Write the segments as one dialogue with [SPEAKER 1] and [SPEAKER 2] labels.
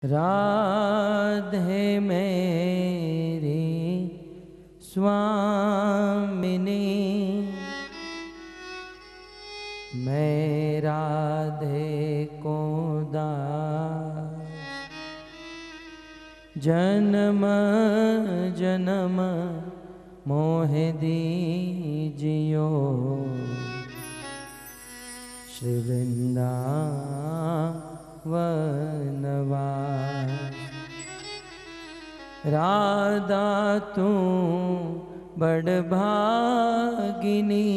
[SPEAKER 1] राधे मेरी स्वामिनी, मैं राधे को दास, जन्म जन्म मोहे दीजियो, श्री वृंदावनवास। राधा तू बड़ भागिनी,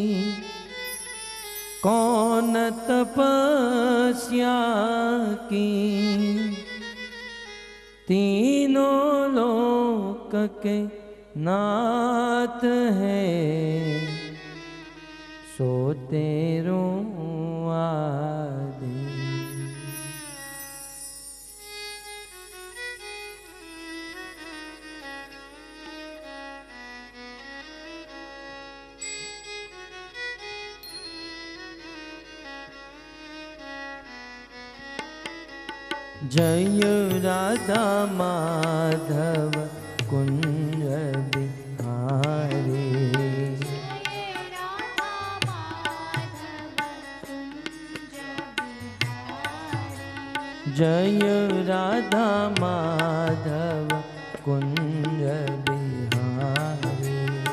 [SPEAKER 1] कौन तपस्या की, तीनों लोक के नाथ है, सो तेरो आदि। जय राधा माधव कुंज बिहारी, जय राधा माधव कुंज बिहारी,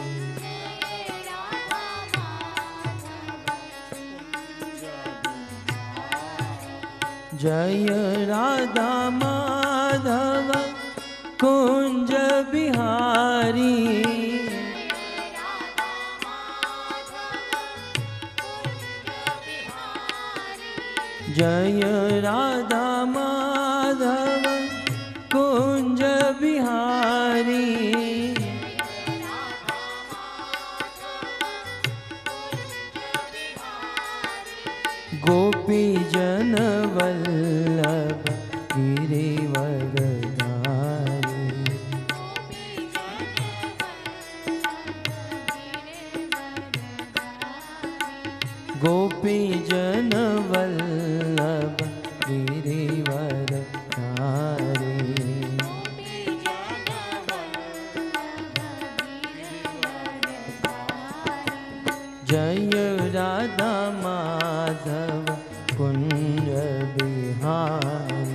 [SPEAKER 1] जय राधा माधव कुंज बिहारी, जय राधा माधव कुंज बिहारी, गोपी जन वल्लभ गिरिवरधारी, गोपी जन वल्लभ गिरिवरधारी, जय राधा माधव कुंज बिहारी,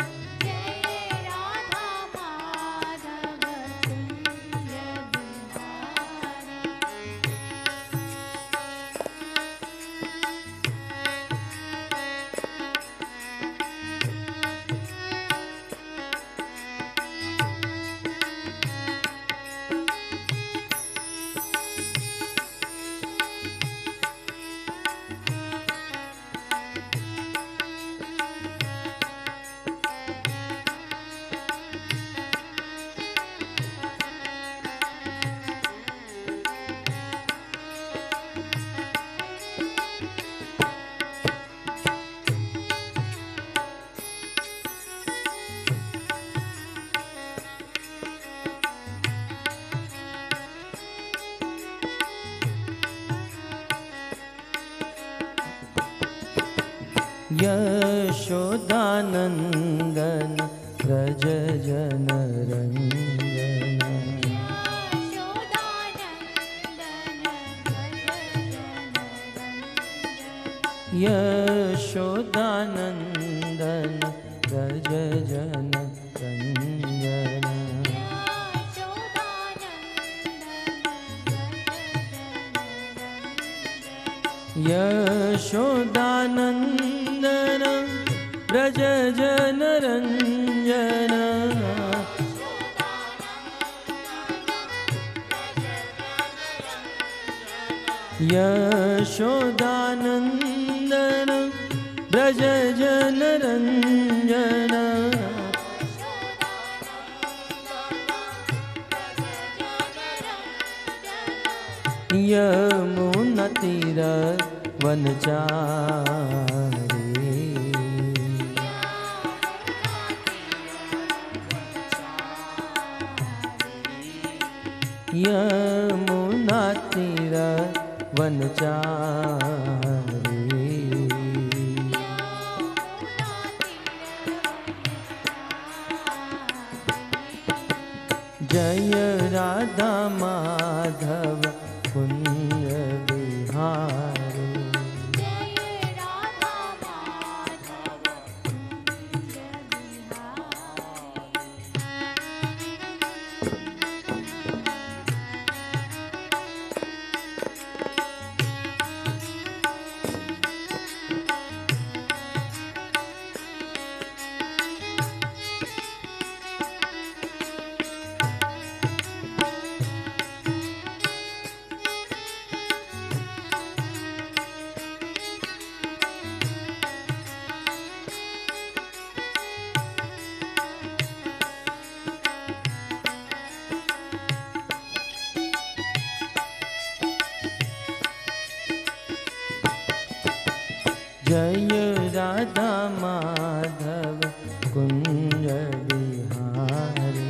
[SPEAKER 1] यशोदानंदन व्रज जन रंजन, यशोदानंदन व्रज जन रंजन, यशोदानंदन व्रज जन रंजन, यशोदानंदन व्रज जन रंजन, यमुना तीर वनचारी, यमुना तीर वनचारी, जय राधा माधव कुंज बिहारी।
[SPEAKER 2] जय राधा माधव कुंज
[SPEAKER 1] जय राधा माधव कुंज बिहारी।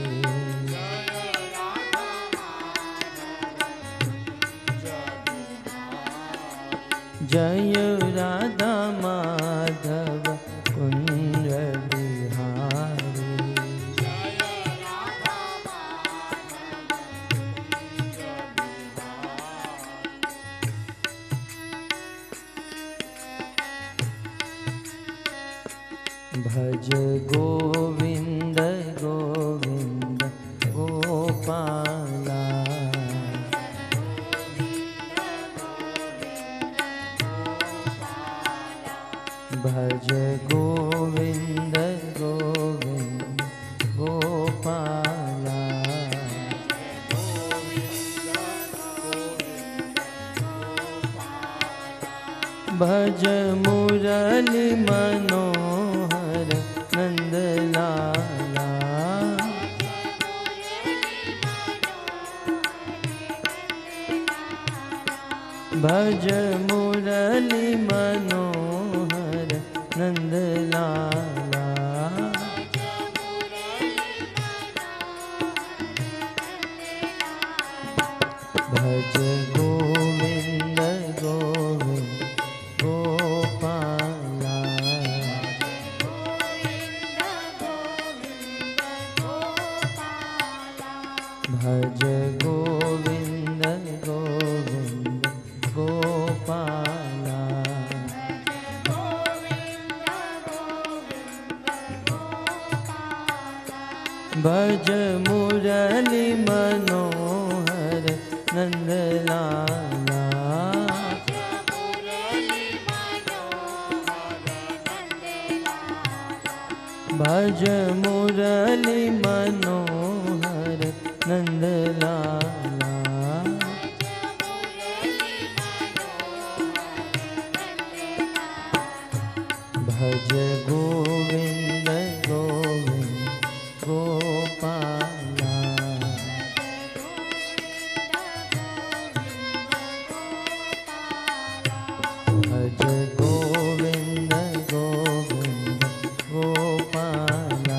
[SPEAKER 1] जय राधा माधव कुंज बिहारी। भज गोविंद गोविंद गोपाला। भज गोविंद गोविंद गोपाला। भज मुरली मनोहर नंद लाला। भज मुरली मनोहर नंद लाला। भज गोविंद गोविंद गोपाला। भज गोविंद गोविंद गोपाला। भज मुरली मनोहर नंद लाला। भज मुरली मनोहर नंद लाला। भज गोविंद गोविंद गोपाला। भज गोविंद गोविंद गोपाला।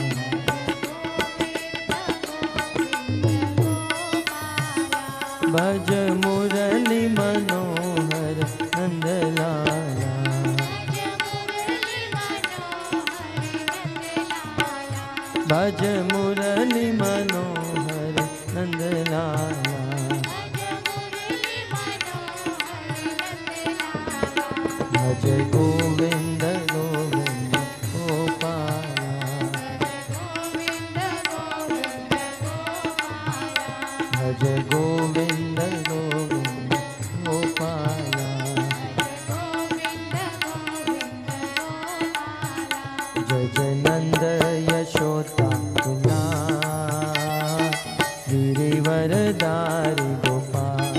[SPEAKER 1] भज मुरली मनोहर नंद लाला। भज मुरली मनोहर नंद लाला। भज गोविंद गोविंद गोपाला। भज गोविंद गोविंद गोपाला। जय जय नंद यशोदा कुमार गिरिवरदारी गोपाल।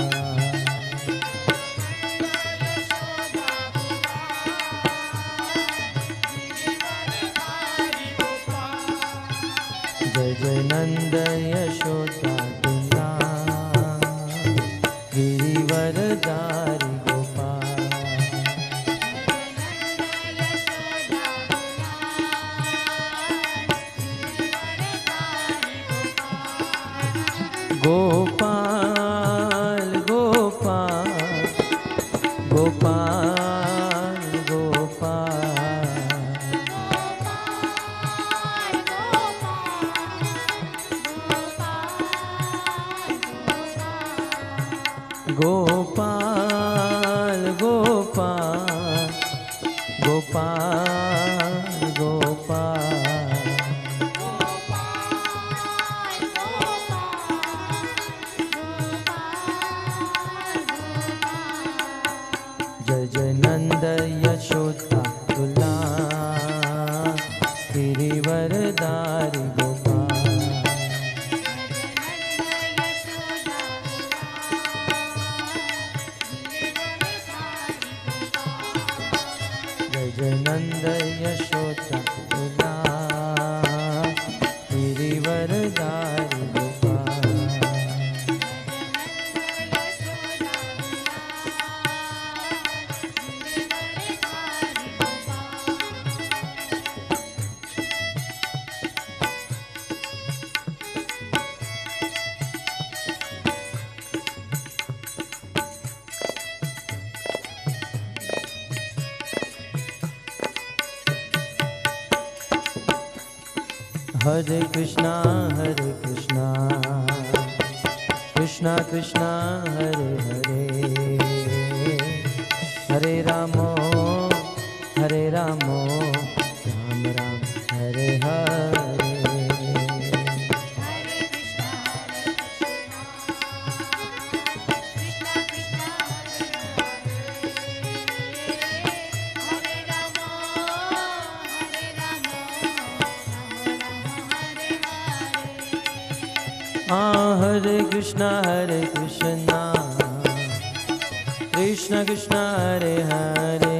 [SPEAKER 1] जय जय नंद यशोदा कुमार गिरिवरदारी गोपाल। गोपाल गोपाल गोपाल गोपाल। गोपाल गोपाल गोपाल गोपाल जय जय नंद यशोदा दुला गिरिवरदारी गोपाल जय जय नंद यशोदा दुला गिरिवरदारी Gopal Hare Krishna Krishna Krishna Hare Hare Hare Ramo Ram Ram Hare Hare Hare Krishna Krishna Krishna Hare Hare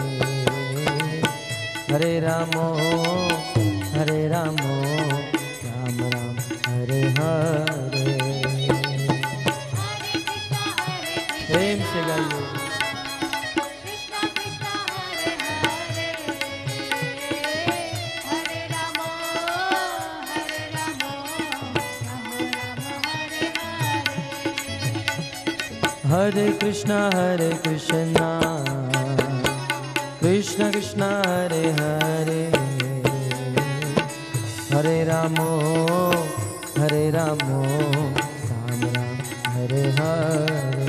[SPEAKER 1] Hare Ramo Ram Ram Hare Hare प्रेम से गाइए Hare Krishna Krishna Krishna Hare Hare Hare Ramo Ram Ram Hare Hare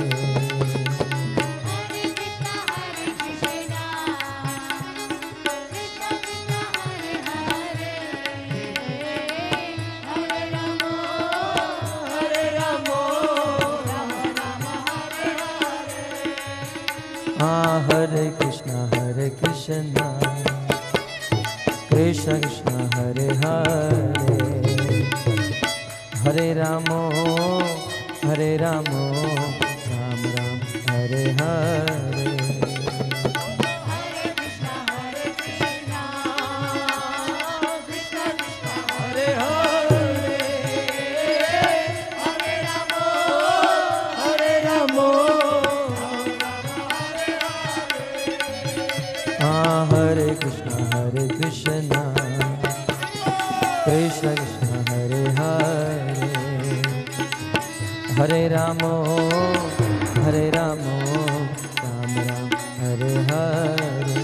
[SPEAKER 1] Hare Krishna Krishna Krishna Hare Hare Hare Ramo Ram Ram Hare Hare Hare Krishna Krishna Krishna Hare Hare Hare Ramo Ram Ram Hare Hare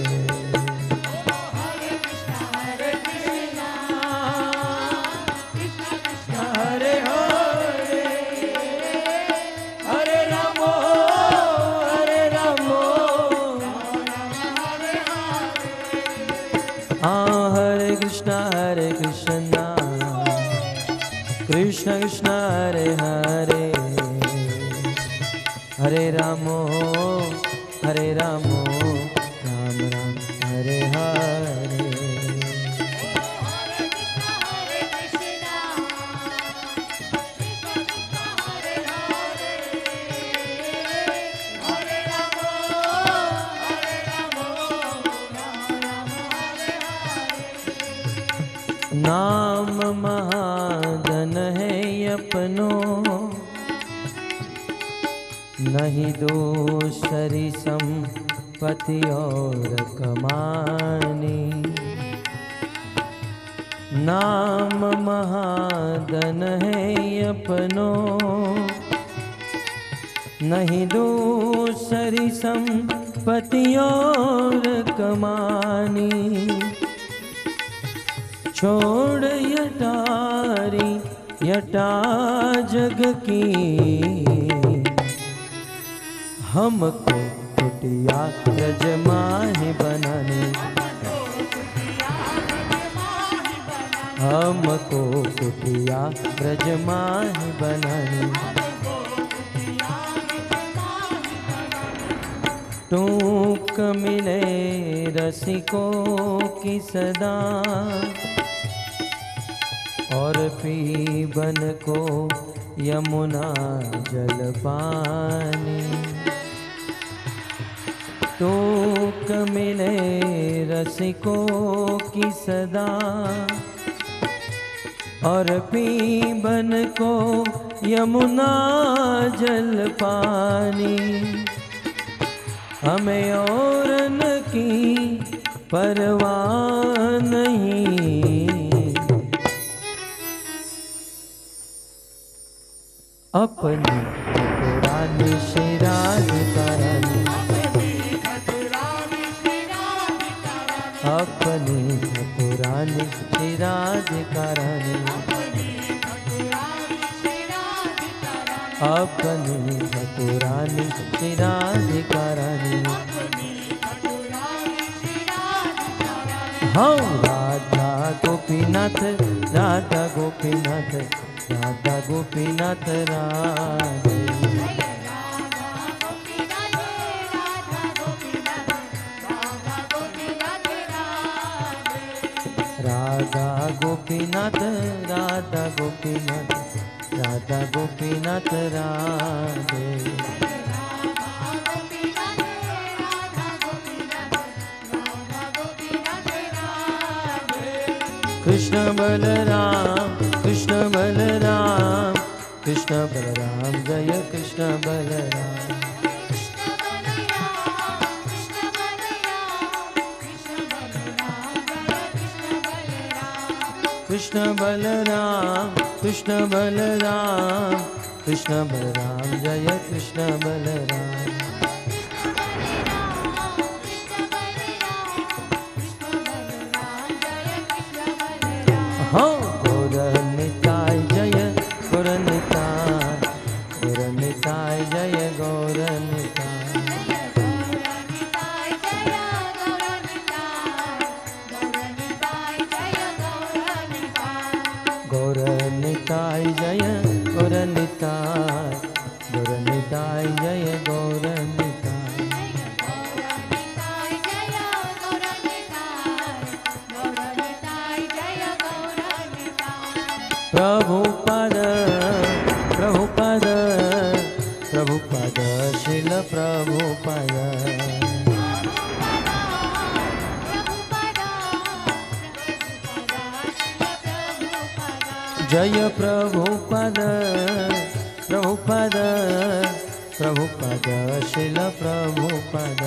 [SPEAKER 1] Krishna Krishna Hare Hare Hare Ramo Ram Ram Hare Hare नाम महाधन है अपनो नहीं दूसरी संपत्ति और कमानी नाम महाधन है अपनो नहीं दूसरी संपत्ति और कमानी छोड़ यटा जग की हमको कुटिया ब्रज माही बनाने, हमको कुटिया ब्रज माही बनाने, टूक मिले रसिकों की सदा और पीबन को यमुना जल पानी, टूक मिले रसिकों की सदा और पीबन को यमुना जल पानी, हमें औरन की परवाह नहीं, अपनी पुरानी शिराधिकारानी, अपनी पुरानी शिराधिकारानी, अपनी पुरानी शिराधिकारानी, हम राधा गोपीनाथ, राधा गोपीनाथ, राधा गोपीनाथ राधे, राधा गोपीनाथ, राधा गोपीनाथ, राधा गोपीनाथ राधे, कृष्ण बलराम, कृष्ण बलराम, कृष्ण बलराम, जय कृष्ण बलराम, कृष्ण बलराम, कृष्ण बलराम, कृष्ण बलराम, जय कृष्ण बलराम, हाँ गौर निताय जय गौर निताय, गौर निताय जय गौर निताय, गौर निताय जय गौर निताय, गौर निताय जय गौर निताय, प्रभुपाद, प्रभुपाद, प्रभुपाद, श्रील प्रभुपाद, जय प्रभुपाद, प्रभुपाद, प्रभुपाद, श्रील प्रभुपाद,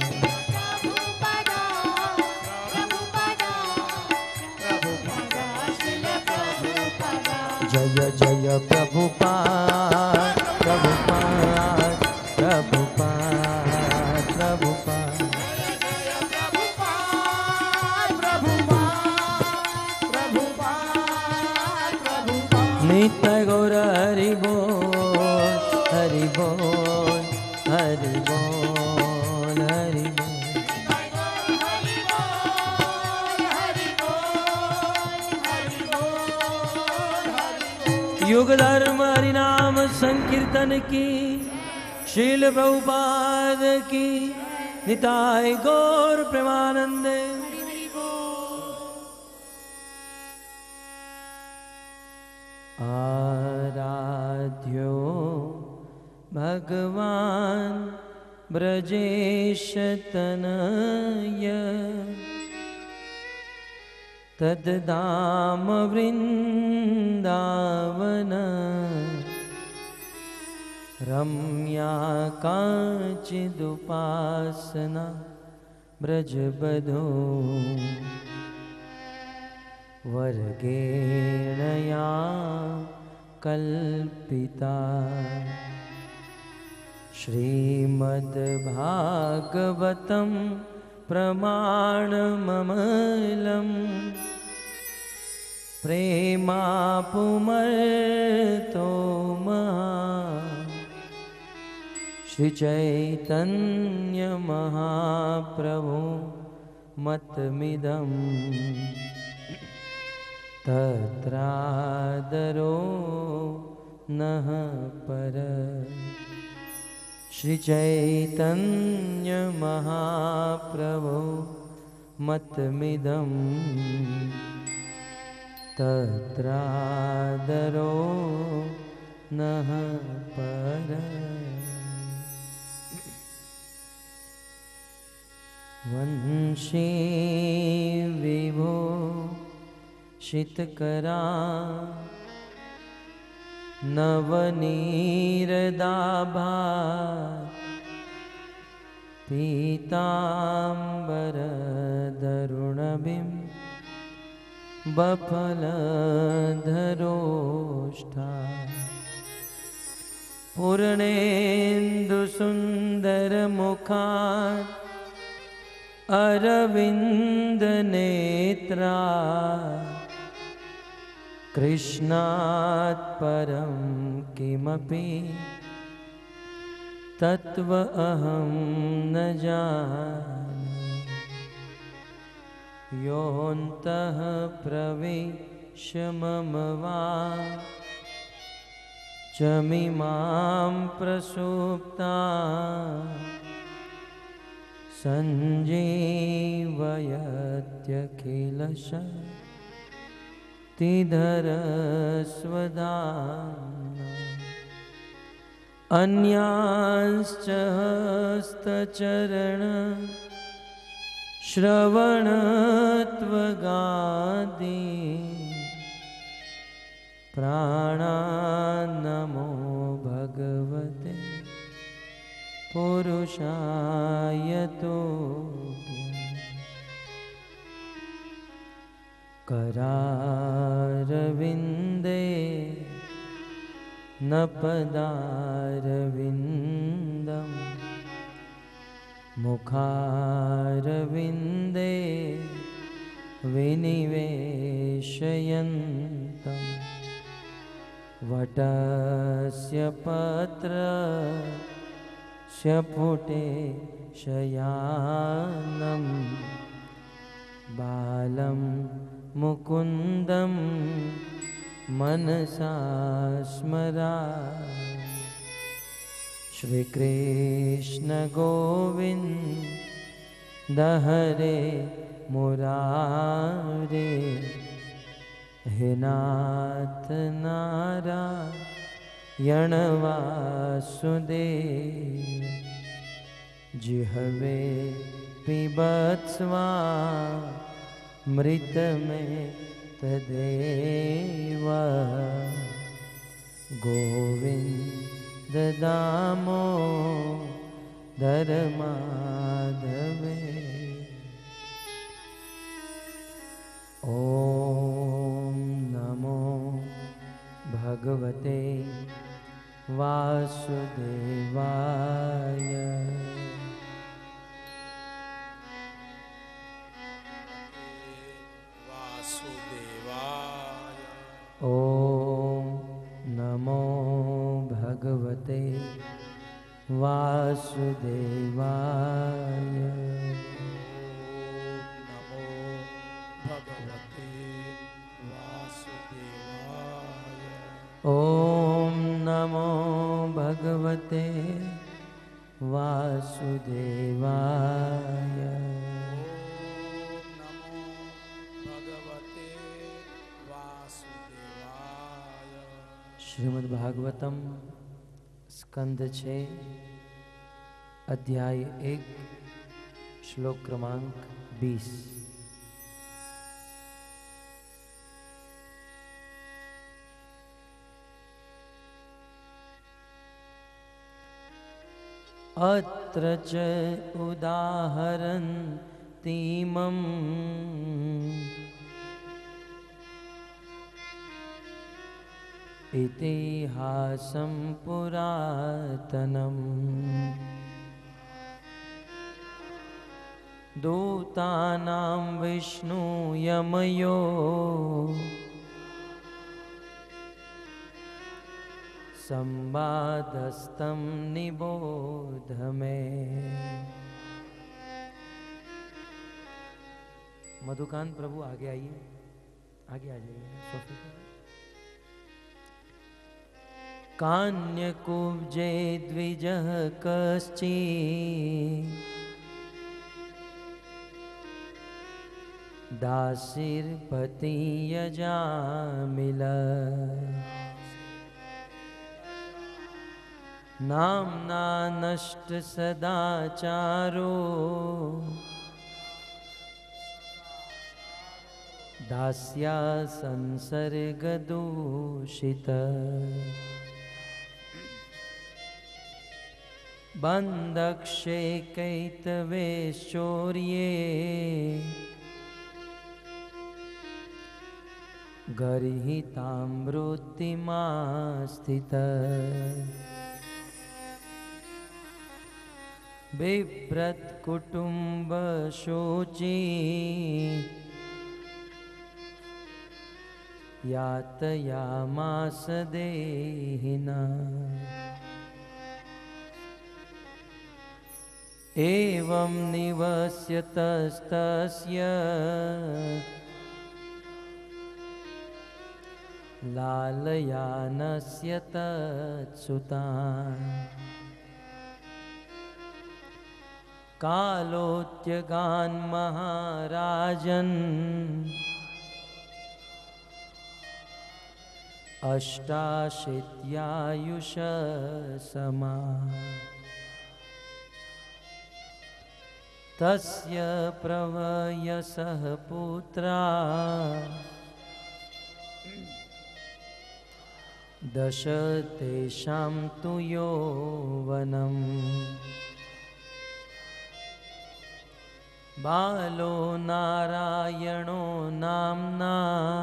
[SPEAKER 1] जय जय प्रभुपाद, प्रभुपाद, प्रभुपाद, प्रभुपाद, नित्य गौर हरि बोल, हरि बोल, हरि बोल, हरि बोल, युग धर्म हरि नाम संकीर्तन की, श्रील प्रभुपाद की, निताय गौर प्रेमानंदे। आराध्यो भगवान ब्रजेश तनय, तद्धाम वृंदावन, रम्या काचिदुपासना ब्रजबधो, वर्गेणया कल्पिता, श्रीमद् भागवतं प्रमाणममलम्, प्रेमापुमर्तो महा, Shri Chaitanya Mahaprabhu Matmidam Tatradaro Naha Para. Shri Chaitanya Mahaprabhu Matmidam Tatradaro Naha Para. Vanshi Vibho Shitkara Navanirada Pitambara Darunabim Baphaladharoshta Purnendu Sundara Mukha Aravind Netra Krishnat Param Kimapi Tattva Aham Najana Yontah Pravishamamava Chamimam Prasupta Sanjeevayatyakilasha Tidhara Swadhana Anyascha Hastacharana Shravanattvagadi Prana Namo Bhagavate Purushayato Kararavinde Napadarvindam Mukharavinde Viniveshayantam Vatasya Patra Syapute Shayanam Balam Mukundam Manasa Smara. Shri Krishna Govinda Hare Murare He Nath Narayana Vasudeva Jihave Pibatsva Mritame Tadeva Govinda Damo Dharmadave. Om Namo Bhagavate Vasudevaya. Om Namo Bhagavate Vasudevaya. Om Namo Bhagavate Vasudevaya. Shrimad Bhagavatam स्कंद 6 अध्याय 1 श्लोक क्रमांक 20। अत्र च उदाहरन्तीमम् इतिहासं पुरातनम् दूतानां विष्णुयमयो संवादस्तं निबोध मे। मधुकांत प्रभु आगे आइए, आगे आ जाइए सोफे पर। कान्यकुब्जे द्विजः कश्चित् दासीर्पति अजामिल नाम्ना नष्ट सदाचारो दास्या संसर्गदूषित बन्धक्षे कैतवेश्चोर्ये गर्हितामृतिमा स्थित बिभ्रत् कुटुम्ब शोची यातयामास देहिना एवं निवस्यतस्तस्य लालयानस्य तत्सुतान् कालोत्यगान् महाराजन् अष्टाशीत्यायुष समा तस्य प्रवयसः पुत्रा दश तेषां तु यौवनम् बालो नारायणो नाम्ना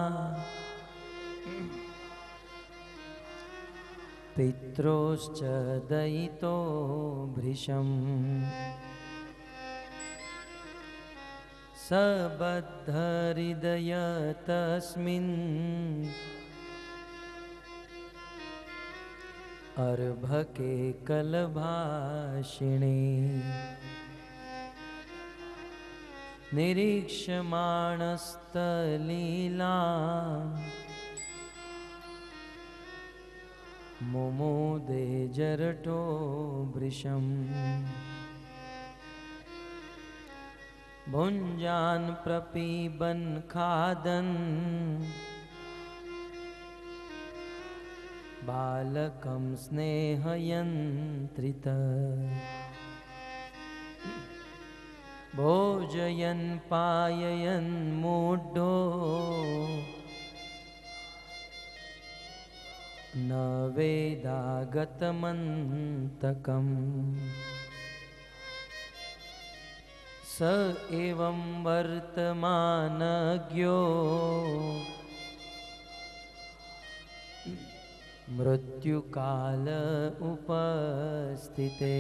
[SPEAKER 1] पित्रोश्च दयितो भृशम् सबद्धहृदय तस्मिन् अर्भके कलभाषिणे निरीक्ष्यमाणस्तलीला मुमुदे जरटो वृषम् भुञ्जान् प्रपीबन् खादन् बालकं स्नेहयन्त्रित भोजयन् पाययन् मूढो न वेदागतमन्तकम् स एवं वर्तमानज्ञो मृत्युकाल उपस्थिते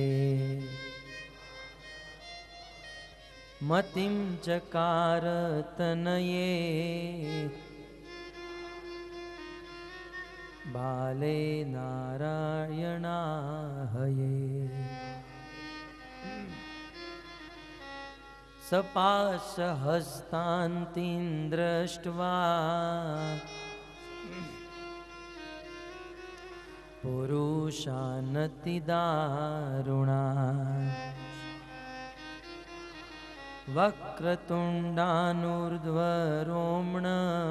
[SPEAKER 1] मतिं चकार तनये बाले नारायणाहये सपाशहस्तान्तीं दृष्ट्वा पुरुषानतिदारुणा वक्रतुण्डानूर्ध्वरोम्ण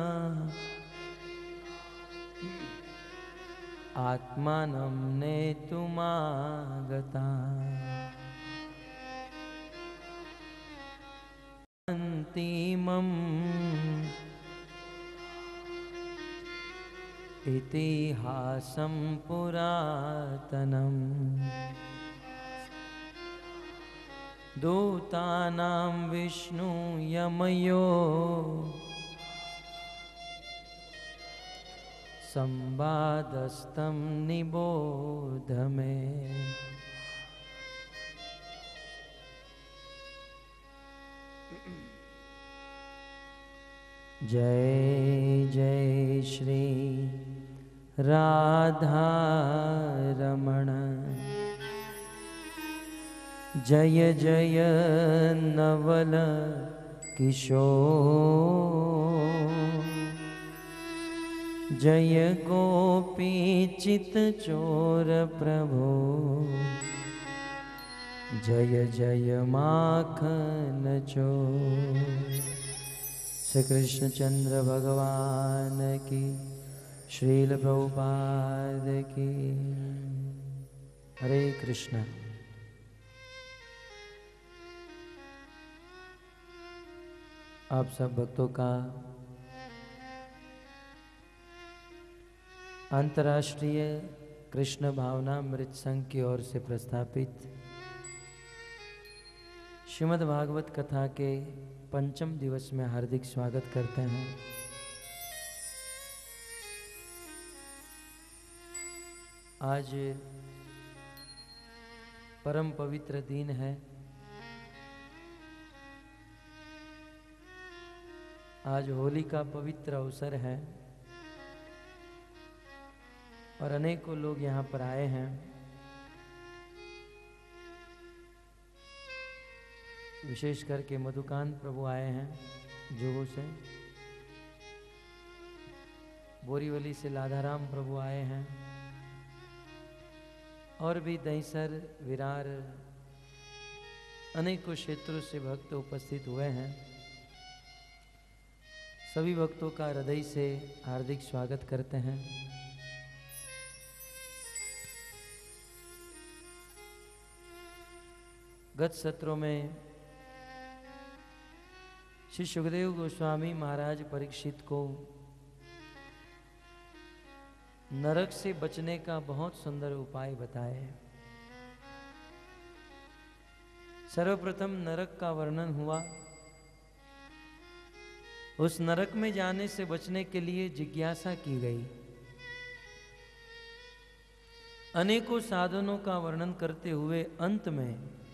[SPEAKER 1] आत्मानं नेतुमागता अन्तिमम् इतिहासं पुरातनम् दूतानां विष्णु यमयो संवादस्तं निबोध मे। जय जय श्री राधा रमण जय जय नवल किशोर जय गोपी चित चोर प्रभु जय जय माखन चोर। श्री कृष्ण चंद्र भगवान की, श्रील प्रभुपाद की। हरे कृष्णा। आप सब भक्तों का अंतर्राष्ट्रीय कृष्ण भावनामृत संघ की ओर से प्रस्थापित श्रीमद् भागवत कथा के पंचम दिवस में हार्दिक स्वागत करते हैं। आज परम पवित्र दिन है। आज होली का पवित्र अवसर है और अनेकों लोग यहाँ पर आए हैं। विशेष करके मधुकांत प्रभु आए हैं जुहू से, बोरीवली से लाधाराम प्रभु आए हैं और भी दहीसर, विरार, अनेकों क्षेत्रों से भक्त उपस्थित हुए हैं। सभी भक्तों का हृदय से हार्दिक स्वागत करते हैं। गत सत्रों में श्री सुखदेव गोस्वामी महाराज परीक्षित को नरक से बचने का बहुत सुंदर उपाय बताए। सर्वप्रथम नरक का वर्णन हुआ। उस नरक में जाने से बचने के लिए जिज्ञासा की गई। अनेकों साधनों का वर्णन करते हुए अंत में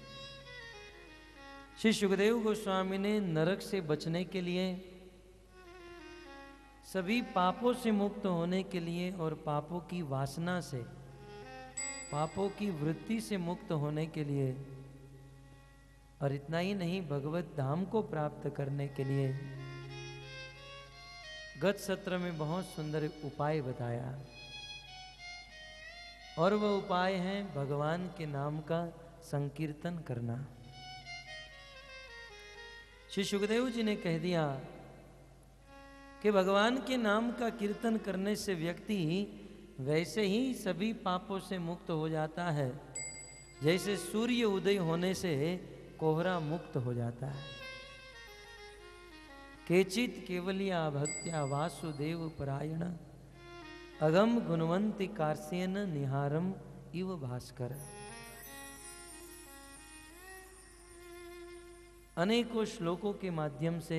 [SPEAKER 1] श्री सुखदेव गोस्वामी ने नरक से बचने के लिए, सभी पापों से मुक्त होने के लिए और पापों की वासना से, पापों की वृत्ति से मुक्त होने के लिए, और इतना ही नहीं भगवत धाम को प्राप्त करने के लिए गत सत्र में बहुत सुंदर उपाय बताया। और वह उपाय है भगवान के नाम का संकीर्तन करना। श्री सुखदेव जी ने कह दिया कि भगवान के नाम का कीर्तन करने से व्यक्ति वैसे ही सभी पापों से मुक्त हो जाता है जैसे सूर्य उदय होने से कोहरा मुक्त हो जाता है। केचित केवलिया भक्त्या वासुदेव परायण अगम गुणवंती कार्सेन निहारम इव भास्कर। अनेकों श्लोकों के माध्यम से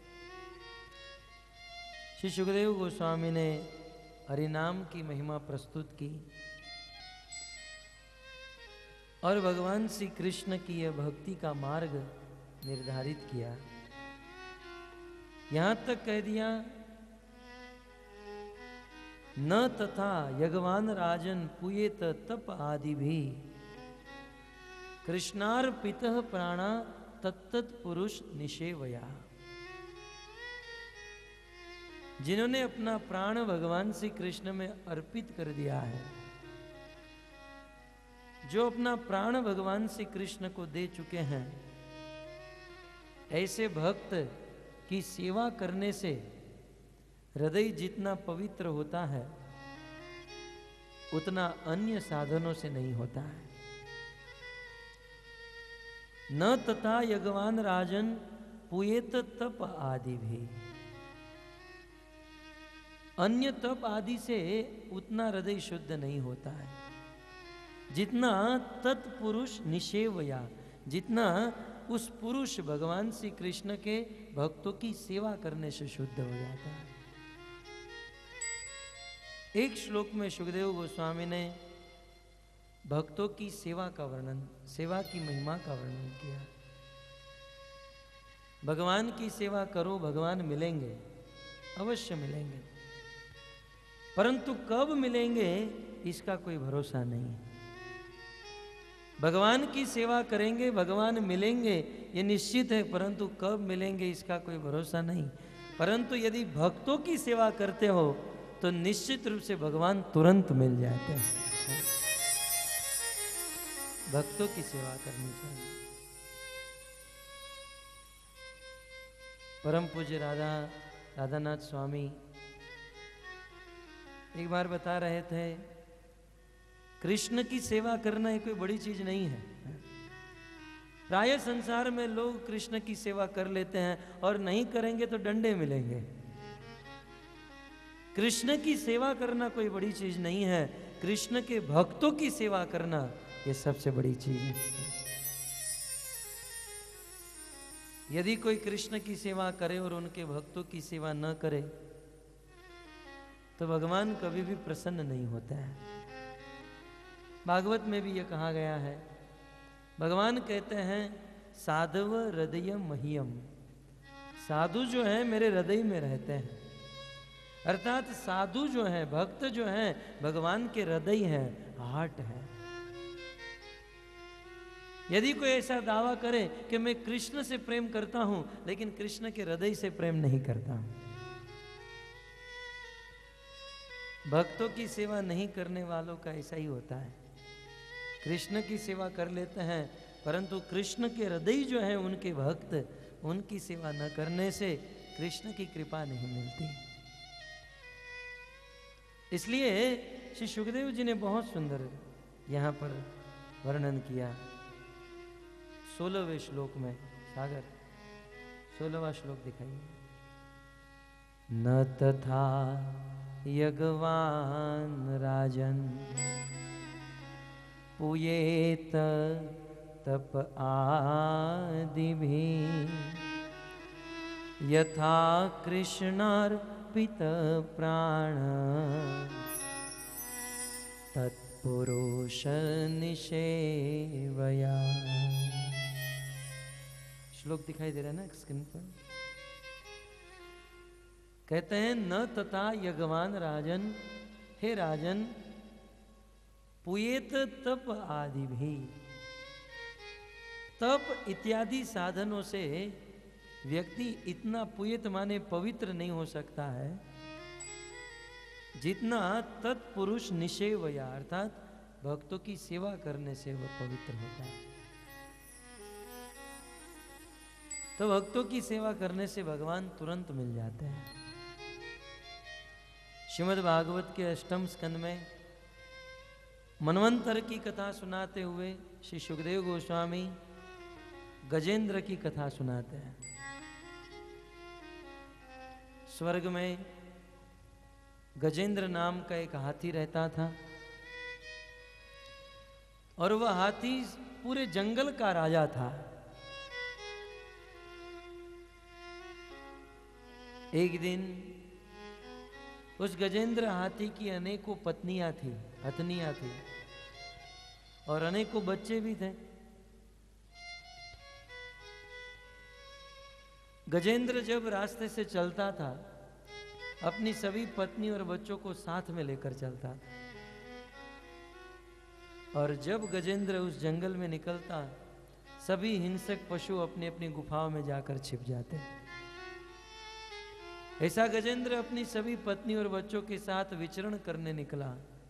[SPEAKER 1] श्री सुखदेव गोस्वामी ने हरिनाम की महिमा प्रस्तुत की और भगवान श्री कृष्ण की यह भक्ति का मार्ग निर्धारित किया। यहां तक कह दिया, न तथा यज्ञवान राजन पुयेत तप आदि भी कृष्णार्पितः प्राणा तत्तत् पुरुष निषेवया। जिन्होंने अपना प्राण भगवान श्री कृष्ण में अर्पित कर दिया है, जो अपना प्राण भगवान श्री कृष्ण को दे चुके हैं, ऐसे भक्त की सेवा करने से हृदय जितना पवित्र होता है उतना अन्य साधनों से नहीं होता है। न तथा यज्ञवान राजन पुयेत तप आदि भी। अन्य तप आदि से उतना हृदय शुद्ध नहीं होता है जितना तत्पुरुष निषेवया, जितना उस पुरुष भगवान श्री कृष्ण के भक्तों की सेवा करने से शुद्ध हो जाता है। एक श्लोक में सुखदेव गोस्वामी ने भक्तों की सेवा का वर्णन, सेवा की महिमा का वर्णन किया। भगवान की सेवा करो, भगवान मिलेंगे, अवश्य मिलेंगे, परंतु कब मिलेंगे इसका कोई भरोसा नहीं है। भगवान की सेवा करेंगे, भगवान मिलेंगे, ये निश्चित है, परंतु कब मिलेंगे इसका कोई भरोसा नहीं। परंतु यदि भक्तों की सेवा करते हो तो निश्चित रूप से भगवान तुरंत मिल जाते हैं। भक्तों की सेवा करनी चाहिए। परम पूज्य राधानाथ स्वामी एक बार बता रहे थे, कृष्ण की सेवा करना ये कोई बड़ी चीज नहीं है। प्राय संसार में लोग कृष्ण की सेवा कर लेते हैं और नहीं करेंगे तो डंडे मिलेंगे। कृष्ण की सेवा करना कोई बड़ी चीज नहीं है, कृष्ण के भक्तों की सेवा करना ये सबसे बड़ी चीज है। यदि कोई कृष्ण की सेवा करे और उनके भक्तों की सेवा न करे तो भगवान कभी भी प्रसन्न नहीं होता है। भागवत में भी यह कहा गया है, भगवान कहते हैं साधव हृदय मह्यम, साधु जो है मेरे हृदय में रहते हैं। अर्थात साधु जो है, भक्त जो है, भगवान के हृदय है, हार्ट है। यदि कोई ऐसा दावा करे कि मैं कृष्ण से प्रेम करता हूं लेकिन कृष्ण के हृदय से प्रेम नहीं करता हूं, भक्तों की सेवा नहीं करने वालों का ऐसा ही होता है। कृष्ण की सेवा कर लेते हैं परंतु कृष्ण के हृदय जो है उनके भक्त, उनकी सेवा न करने से कृष्ण की कृपा नहीं मिलती। इसलिए श्री सुखदेव जी ने बहुत सुंदर यहां पर वर्णन किया 16वें श्लोक में। सागर 16वां श्लोक दिखाइए। न तथा यज्ञवान राजन पूयेत तप आदिभि यथा कृष्णार्पित प्राण तत्पुरुष निषेवया। श्लोक दिखाई दे रहा है ना स्क्रीन पर। कहते हैं न तथा यज्ञवान राजन, हे राजन, पुयेत तप आदि भी, तप इत्यादि साधनों से व्यक्ति इतना पुयेत माने पवित्र नहीं हो सकता है जितना तत्पुरुष निषेवया, अर्थात भक्तों की सेवा करने से वह पवित्र होता है। तो भक्तों की सेवा करने से भगवान तुरंत मिल जाते हैं। श्रीमद् भागवत के 8वें स्कंद में मनवंतर की कथा सुनाते हुए श्री सुखदेव गोस्वामी गजेंद्र की कथा सुनाते हैं। स्वर्ग में गजेंद्र नाम का एक हाथी रहता था और वह हाथी पूरे जंगल का राजा था। एक दिन उस गजेंद्र हाथी की अनेकों पत्नियां थी, पत्नियां थी और अनेकों बच्चे भी थे। गजेंद्र जब रास्ते से चलता था अपनी सभी पत्नी और बच्चों को साथ में लेकर चलता था और जब गजेंद्र उस जंगल में निकलता सभी हिंसक पशु अपनी अपनी गुफाओं में जाकर छिप जाते। ऐसा गजेंद्र अपनी सभी पत्नी और बच्चों के साथ विचरण करने निकला।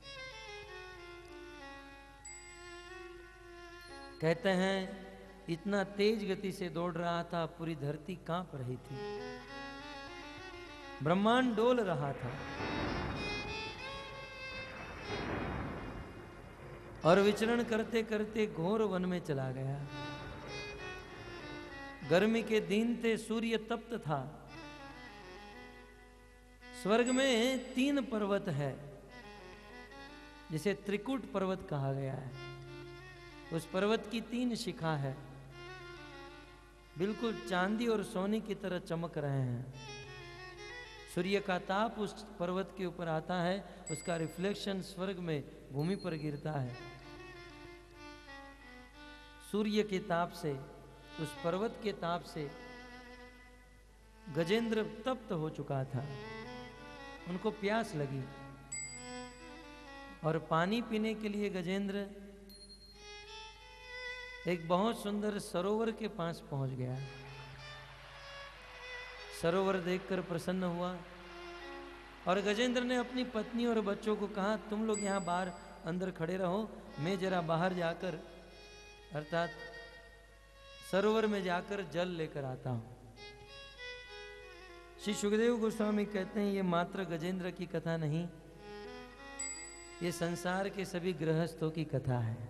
[SPEAKER 1] कहते हैं इतना तेज गति से दौड़ रहा था, पूरी धरती कांप रही थी, ब्रह्मांड डोल रहा था और विचरण करते करते घोर वन में चला गया। गर्मी के दिन थे, सूर्य तप्त था। स्वर्ग में 3 पर्वत है जिसे त्रिकुट पर्वत कहा गया है। उस पर्वत की 3 शिखा है, बिल्कुल चांदी और सोने की तरह चमक रहे हैं। सूर्य का ताप उस पर्वत के ऊपर आता है, उसका रिफ्लेक्शन स्वर्ग में भूमि पर गिरता है। सूर्य के ताप से, उस पर्वत के ताप से गजेंद्र तप्त हो चुका था। उनको प्यास लगी और पानी पीने के लिए गजेंद्र एक बहुत सुंदर सरोवर के पास पहुंच गया। सरोवर देखकर प्रसन्न हुआ और गजेंद्र ने अपनी पत्नी और बच्चों को कहा, तुम लोग यहाँ बाहर अंदर खड़े रहो, मैं जरा बाहर जाकर अर्थात सरोवर में जाकर जल लेकर आता हूं। श्री सुखदेव गोस्वामी कहते हैं, ये मात्र गजेंद्र की कथा नहीं, ये संसार के सभी गृहस्थों की कथा है।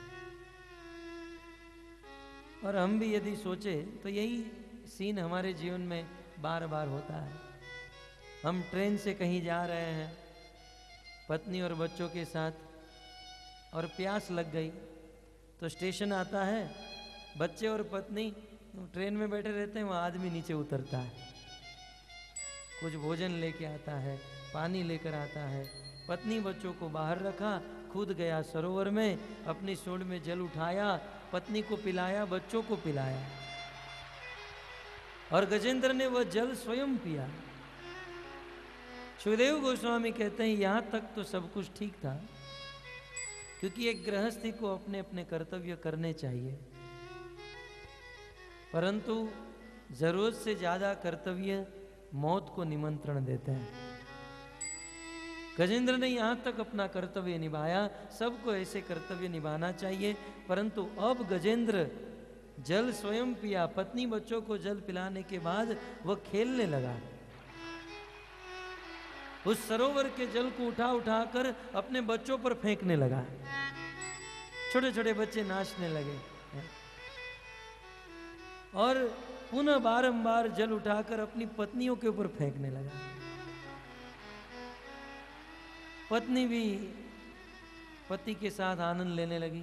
[SPEAKER 1] और हम भी यदि सोचे तो यही सीन हमारे जीवन में बार बार होता है। हम ट्रेन से कहीं जा रहे हैं पत्नी और बच्चों के साथ, और प्यास लग गई तो स्टेशन आता है, बच्चे और पत्नी ट्रेन में बैठे रहते हैं, वहाँ आदमी नीचे उतरता है, कुछ भोजन लेके आता है, पानी लेकर आता है। पत्नी बच्चों को बाहर रखा, खुद गया सरोवर में, अपनी सूंड में जल उठाया, पत्नी को पिलाया, बच्चों को पिलाया, और गजेंद्र ने वह जल स्वयं पिया। सुखदेव गोस्वामी कहते हैं, यहां तक तो सब कुछ ठीक था, क्योंकि एक गृहस्थी को अपने अपने कर्तव्य करने चाहिए, परंतु जरूरत से ज्यादा कर्तव्य मौत को निमंत्रण देते हैं। गजेंद्र ने यहां तक अपना कर्तव्य निभाया, सबको ऐसे कर्तव्य निभाना चाहिए, परंतु अब गजेंद्र जल स्वयं पिया, पत्नी बच्चों को जल पिलाने के बाद वह खेलने लगा। उस सरोवर के जल को उठा उठा कर अपने बच्चों पर फेंकने लगा। छोटे छोटे बच्चे नाचने लगे और पुनः बारंबार जल उठाकर अपनी पत्नियों के ऊपर फेंकने लगा। पत्नी भी पति के साथ आनंद लेने लगी।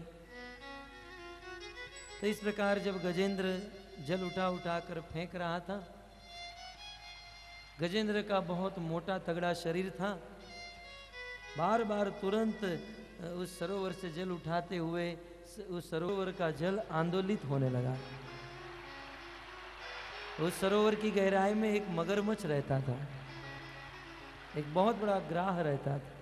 [SPEAKER 1] तो इस प्रकार जब गजेंद्र जल उठा उठा कर फेंक रहा था, गजेंद्र का बहुत मोटा तगड़ा शरीर था, बार बार तुरंत उस सरोवर से जल उठाते हुए उस सरोवर का जल आंदोलित होने लगा। उस सरोवर की गहराई में एक मगरमच्छ रहता था, एक बहुत बड़ा ग्राह रहता था।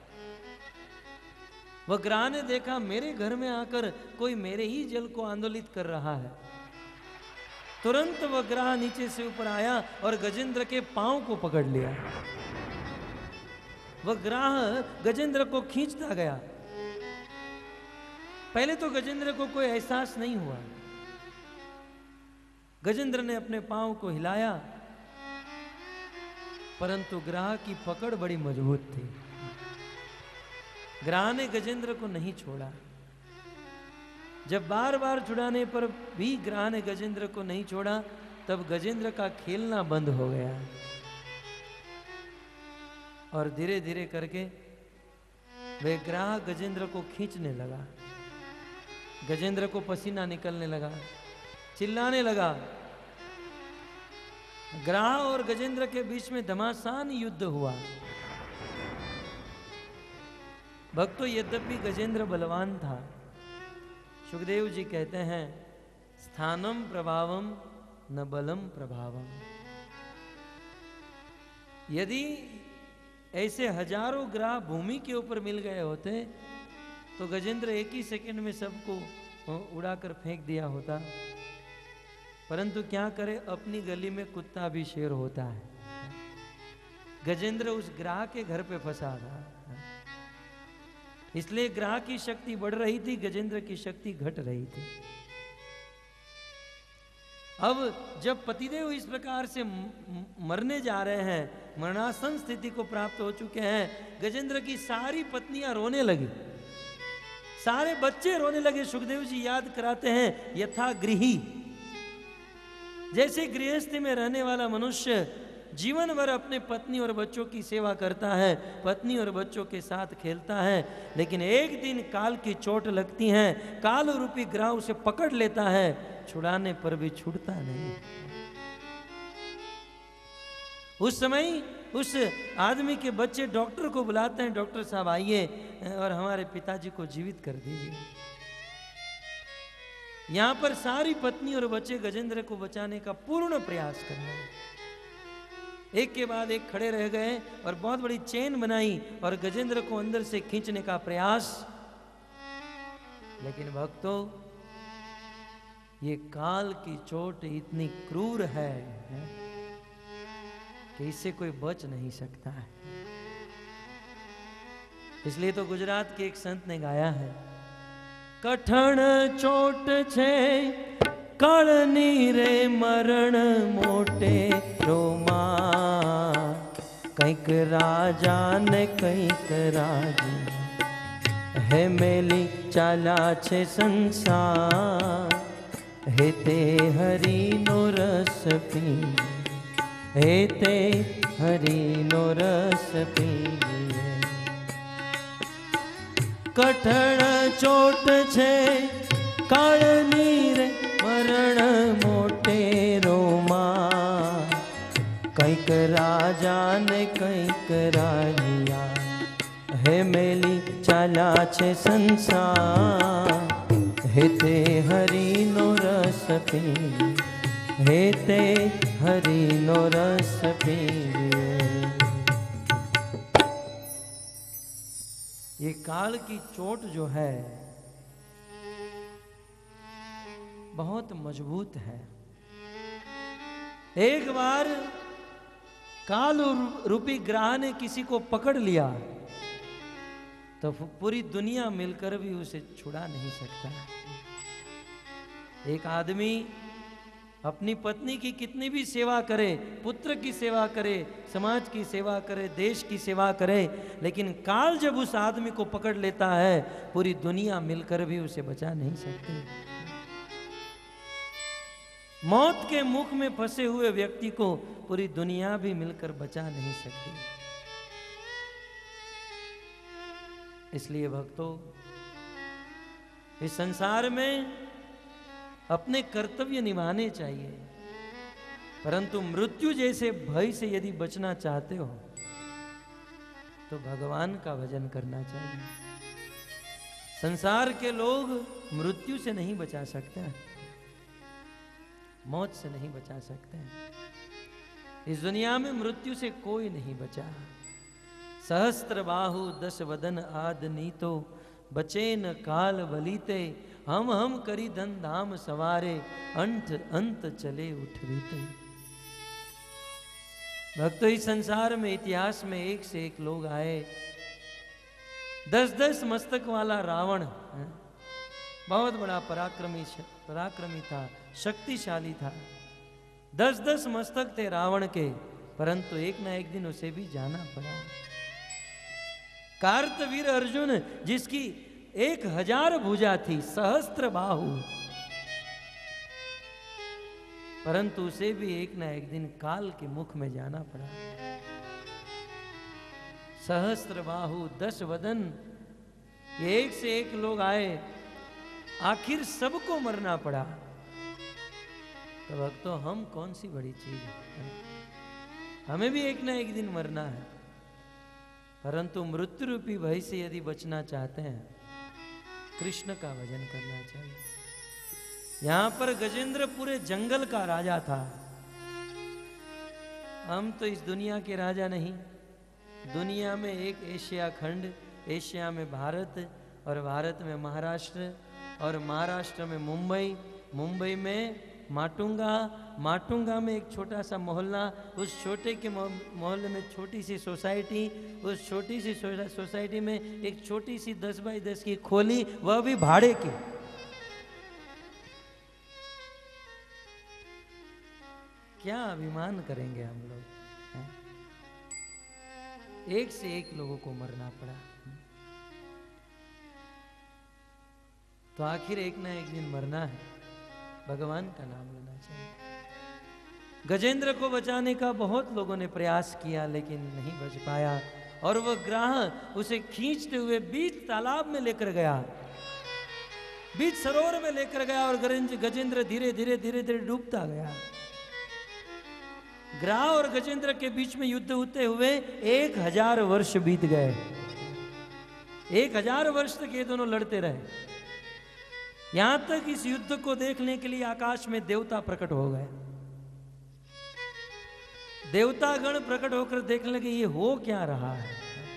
[SPEAKER 1] वह ग्राह ने देखा मेरे घर में आकर कोई मेरे ही जल को आंदोलित कर रहा है। तुरंत वह ग्राह नीचे से ऊपर आया और गजेंद्र के पांव को पकड़ लिया। वह ग्राह गजेंद्र को खींचता गया। पहले तो गजेंद्र को कोई एहसास नहीं हुआ। गजेंद्र ने अपने पांव को हिलाया, परंतु ग्राह की पकड़ बड़ी मजबूत थी। ग्राह ने गजेंद्र को नहीं छोड़ा। जब बार बार छुड़ाने पर भी ग्राह ने गजेंद्र को नहीं छोड़ा, तब गजेंद्र का खेलना बंद हो गया और धीरे धीरे करके वह ग्राह गजेंद्र को खींचने लगा। गजेंद्र को पसीना निकलने लगा, चिल्लाने लगा। ग्राह और गजेंद्र के बीच में घमासान युद्ध हुआ। भक्तों, यद्यपि गजेंद्र बलवान था, सुखदेव जी कहते हैं, स्थानम प्रभावम न बलम प्रभावम। यदि ऐसे हजारों ग्राह भूमि के ऊपर मिल गए होते तो गजेंद्र एक ही सेकंड में सबको उड़ाकर फेंक दिया होता। परंतु क्या करे, अपनी गली में कुत्ता भी शेर होता है। गजेंद्र उस ग्राह के घर पे फंसा था, इसलिए ग्राह की शक्ति बढ़ रही थी, गजेंद्र की शक्ति घट रही थी। अब जब पतिदेव इस प्रकार से मरने जा रहे हैं, मरणासन स्थिति को प्राप्त हो चुके हैं, गजेंद्र की सारी पत्नियां रोने लगी, सारे बच्चे रोने लगे। सुखदेव जी याद कराते हैं, यथा गृही, जैसे गृहस्थी में रहने वाला मनुष्य जीवन भर अपने पत्नी और बच्चों की सेवा करता है, पत्नी और बच्चों के साथ खेलता है, लेकिन एक दिन काल की चोट लगती है, काल रूपी ग्राह उसे पकड़ लेता है, छुड़ाने पर भी छूटता नहीं। उस समय उस आदमी के बच्चे डॉक्टर को बुलाते हैं, डॉक्टर साहब आइए और हमारे पिताजी को जीवित कर दीजिए। यहां पर सारी पत्नी और बच्चे गजेंद्र को बचाने का पूर्ण प्रयास कर रहे हैं। एक के बाद एक खड़े रह गए और बहुत बड़ी चेन बनाई और गजेंद्र को अंदर से खींचने का प्रयास। लेकिन भक्तों, ये काल की चोट इतनी क्रूर है कि इससे कोई बच नहीं सकता है। इसलिए तो गुजरात के एक संत ने गाया है, कठण चोट छे कालनी रे मरण मोटे रोमा, કંઈક રાજા ને કંઈક રાજી, હે મેલી ચાલા છે સંસાર, હે તે હરિનો રસ પી, હે તે હરિનો રસ પી। કઠણ ચોટ છે કાળની રે મરણ મોટે રોમા, કંઈક રાજા ને કંઈક રાજીયા, હે મેલી ચાલા છે સંસાર, હે તે હરિનો રસ પી, હે તે હરિનો રસ પી। ये काल की चोट जो है बहुत मजबूत है। एक बार काल रूपी ग्रह ने किसी को पकड़ लिया तो पूरी दुनिया मिलकर भी उसे छुड़ा नहीं सकता। एक आदमी अपनी पत्नी की कितनी भी सेवा करे, पुत्र की सेवा करे, समाज की सेवा करे, देश की सेवा करे, लेकिन काल जब उस आदमी को पकड़ लेता है, पूरी दुनिया मिलकर भी उसे बचा नहीं सकती। मौत के मुख में फंसे हुए व्यक्ति को पूरी दुनिया भी मिलकर बचा नहीं सकती। इसलिए भक्तों, इस संसार में अपने कर्तव्य निभाने चाहिए, परंतु मृत्यु जैसे भय से यदि बचना चाहते हो तो भगवान का भजन करना चाहिए। संसार के लोग मृत्यु से नहीं बचा सकते हैं, मौत से नहीं बचा सकते हैं। इस दुनिया में मृत्यु से कोई नहीं बचा। सहस्त्र बाहु दस वदन आद नीतो, बचे न काल बलीते, हम करी धन धाम सवारे, अंत अंत चले उठवीते। भक्तों, इस संसार में इतिहास में एक से एक लोग आए। 10-10 मस्तक वाला रावण बहुत बड़ा पराक्रमी था, शक्तिशाली था। 10-10 मस्तक थे रावण के, परंतु एक ना एक दिन उसे भी जाना पड़ा। कार्तवीर अर्जुन, जिसकी 1000 भुजा थी, सहस्त्र बाहु, परंतु उसे भी एक ना एक दिन काल के मुख में जाना पड़ा। सहस्त्र बाहु 10 वदन, ये एक से एक लोग आए, आखिर सबको मरना पड़ा। तो भक्तों, हम कौन सी बड़ी चीज है? हमें भी एक ना एक दिन मरना है, परंतु मृत्यु रूपी भय से यदि बचना चाहते हैं, कृष्ण का भजन करना चाहिए। यहां पर गजेंद्र पूरे जंगल का राजा था। हम तो इस दुनिया के राजा नहीं। दुनिया में एक एशिया खंड, एशिया में भारत, और भारत में महाराष्ट्र, और महाराष्ट्र में मुंबई, मुंबई में माटुंगा, माटुंगा में एक छोटा सा मोहल्ला, उस छोटे के मोहल्ले में छोटी सी सोसाइटी, उस छोटी सी सोसाइटी में एक छोटी सी 10 बाई 10 की खोली, वह भी भाड़े की। क्या अभिमान करेंगे हम लोग, हैं? एक से एक लोगों को मरना पड़ा। तो आखिर एक ना एक दिन मरना है, भगवान का नाम लेना चाहिए। गजेंद्र को बचाने का बहुत लोगों ने प्रयास किया, लेकिन नहीं बच पाया, और वह ग्राह उसे खींचते हुए बीच तालाब में लेकर गया, बीच सरोवर में लेकर गया, और गजेंद्र धीरे धीरे धीरे धीरे डूबता गया। ग्राह और गजेंद्र के बीच में युद्ध होते हुए 1000 वर्ष बीत गए। 1000 वर्ष तक ये दोनों लड़ते रहे। यहां तक इस युद्ध को देखने के लिए आकाश में देवता प्रकट हो गए। देवतागण प्रकट होकर देखने लगे ये हो क्या रहा है।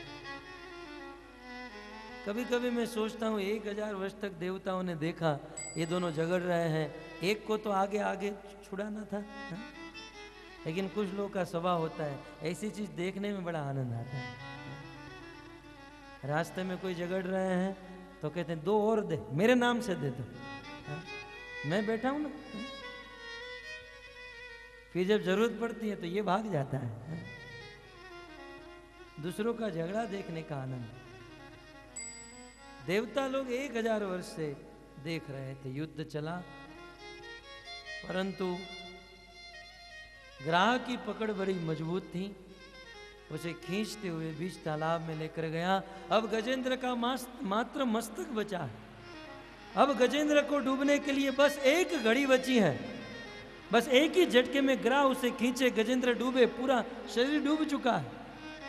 [SPEAKER 1] कभी कभी मैं सोचता हूँ 1000 वर्ष तक देवताओं ने देखा ये दोनों झगड़ रहे हैं, एक को तो आगे आगे छुड़ाना था, हा? लेकिन कुछ लोगों का स्वभाव होता है ऐसी चीज देखने में बड़ा आनंद आता है। रास्ते में कोई झगड़ रहे हैं तो कहते हैं 2 और दे, मेरे नाम से दे दो, हा? मैं बैठा हूं ना। फिर जब जरूरत पड़ती है तो ये भाग जाता है, हा? दूसरों का झगड़ा देखने का आनंद। देवता लोग 1000 वर्ष से देख रहे थे, युद्ध चला, परंतु ग्राह की पकड़ बड़ी मजबूत थी। उसे खींचते हुए बीच तालाब में लेकर गया। अब गजेंद्र का मात्र मस्तक बचा है। अब गजेंद्र को डूबने के लिए बस एक घड़ी बची है। बस एक ही झटके में ग्राह उसे खींचे, गजेंद्र डूबे, पूरा शरीर डूब चुका है,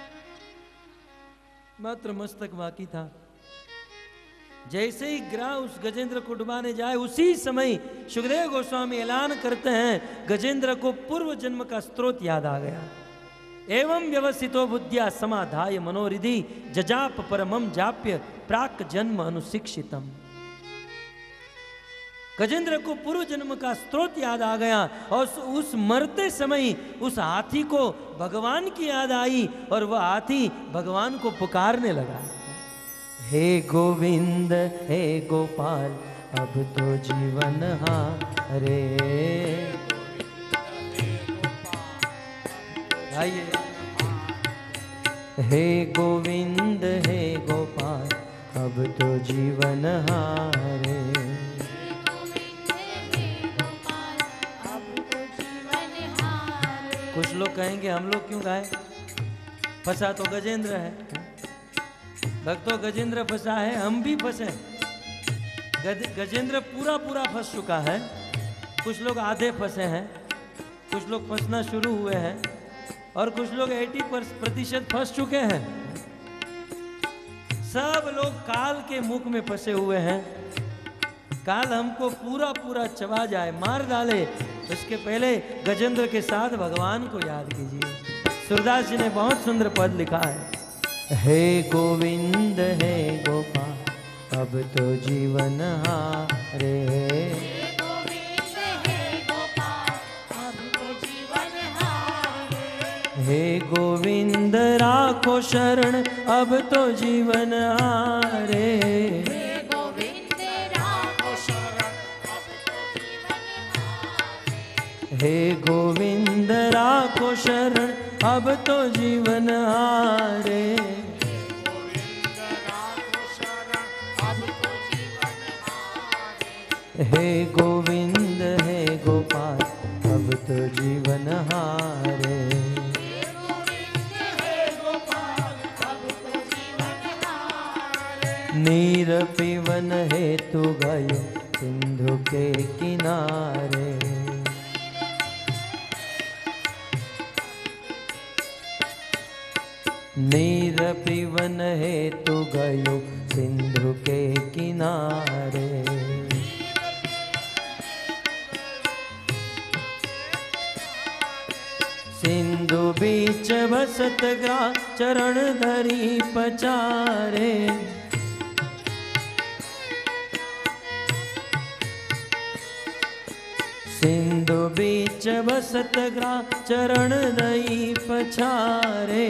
[SPEAKER 1] मात्र मस्तक बाकी था। जैसे ही ग्राह उस गजेंद्र को डुबाने जाए उसी समय सुखदेव गोस्वामी ऐलान करते हैं गजेंद्र को पूर्व जन्म का स्रोत याद आ गया। एवं व्यवस्थितो बुद्धिया समाधाय मनोरिधि जजाप परमम जाप्य प्राक जन्म अनुशिक्षितम। गजेंद्र को पूर्व जन्म का स्रोत याद आ गया और उस मरते समय उस हाथी को भगवान की याद आई और वह हाथी भगवान को पुकारने लगा, हे गोविंद हे गोपाल अब तो जीवन हारे। आइए, हे गोविंद हे गोपाल अब तो जीवन हारे। कुछ लोग कहेंगे हम लोग क्यों गाए, फंसा तो गजेंद्र है। भक्तों गजेंद्र फंसा है, हम भी फंसे। गजेंद्र पूरा फंस चुका है, कुछ लोग आधे फंसे हैं, कुछ लोग फंसना शुरू हुए हैं और कुछ लोग 80% फंस चुके हैं। सब लोग काल के मुख में फंसे हुए हैं। काल हमको पूरा चबा जाए, मार डाले, उसके पहले गजेंद्र के साथ भगवान को याद कीजिए। सूरदास जी ने बहुत सुंदर पद लिखा है, हे गोविंद हे गोपाल अब तो जीवन हारे। हे गोविंद राखो शरण अब तो जीवन हारे। हे गोविंद राखो शरण अब तो जीवन हारे। हे गोविंद हे गोपाल अब तो जीवन हारे। नीर पीवन हेतु गयो सिंधु के किनारे। नीर पीवन हेतु गयो सिंधु के किनारे। सिंधु बीच बसत ग्रा चरण धरी पचारे। सिंधु बीच बसत ग्रा चरण धरी पचारे।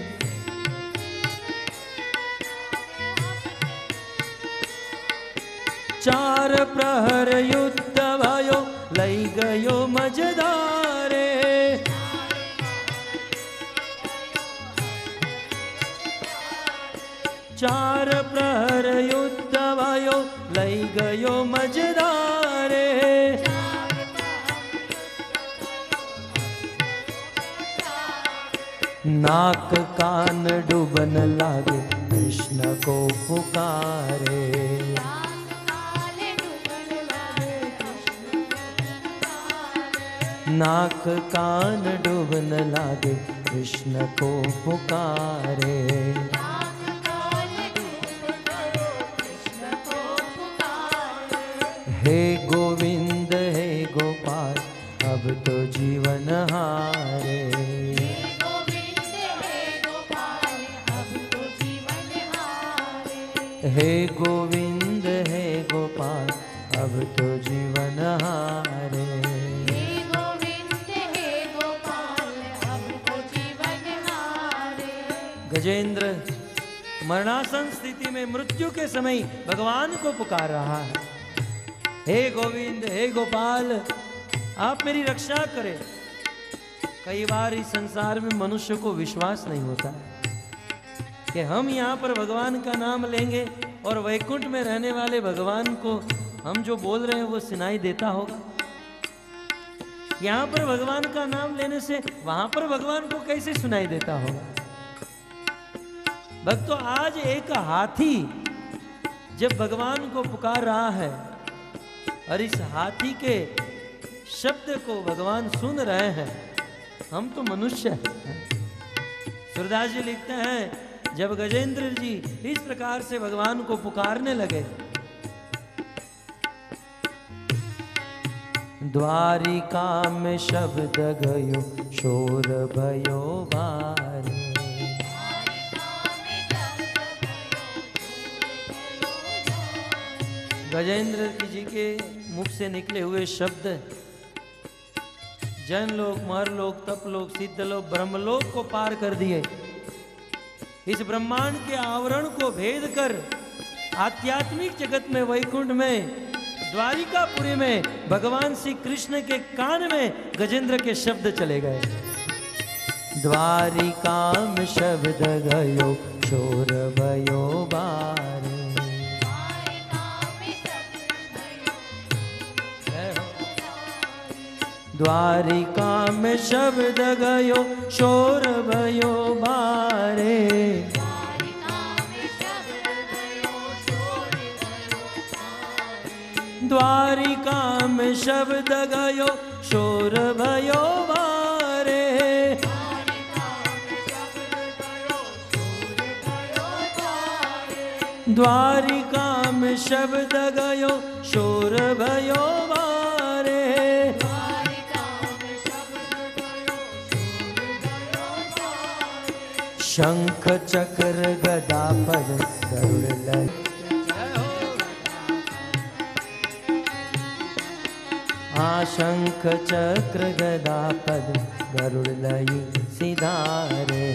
[SPEAKER 1] चार प्रहर युद्ध भयो लई गयो मझधारे। चार प्रहर युद्ध भयो लई गयो मझधारे। नाक कान डूबन लागे कृष्ण को पुकारे। नाक कान डूबन लागे कृष्ण को पुकारे। हे गोविंद हे गोपाल अब तो जीवन हारे। हे गोविंद हे गोपाल अब तो जीवन हारे।
[SPEAKER 2] हे गोविंद हे गोपाल अब तो जीवन हारे।
[SPEAKER 1] गजेंद्र मरणासन स्थिति में मृत्यु के समय भगवान को पुकार रहा है, हे गोविंद हे गोपाल आप मेरी रक्षा करें। कई बार इस संसार में मनुष्य को विश्वास नहीं होता कि हम यहाँ पर भगवान का नाम लेंगे और वैकुंठ में रहने वाले भगवान को हम जो बोल रहे हैं वो सुनाई देता होगा। यहाँ पर भगवान का नाम लेने से वहां पर भगवान को कैसे सुनाई देता होगा। भक्तों, आज एक हाथी जब भगवान को पुकार रहा है और इस हाथी के शब्द को भगवान सुन रहे हैं, हम तो मनुष्य हैं। सूरदास जी लिखते हैं जब गजेंद्र जी इस प्रकार से भगवान को पुकारने लगे, द्वारिका में शब्द गयो शोर भयो बार। गजेंद्र जी के मुख से निकले हुए शब्द जन लोक, मरलोक, तपलोक, सिद्धलोक, ब्रह्मलोक को पार कर दिए। इस ब्रह्मांड के आवरण को भेद कर आध्यात्मिक जगत में, वैकुंठ में, द्वारिकापुरी में भगवान श्री कृष्ण के कान में गजेंद्र के शब्द चले गए। द्वारिका में शब्द गयो शोर भयो बार। द्वारिका में शब्द गयो शोर भयो बारे। द्वारिका में शब्द गयो शोर भयो बारे। द्वारिका में शब्द गयो शोर भयो बारे। शंख चक्र गदा पद गरुड़ लय। शंख चक्र गदा पद गरुड़ लय सिधारे।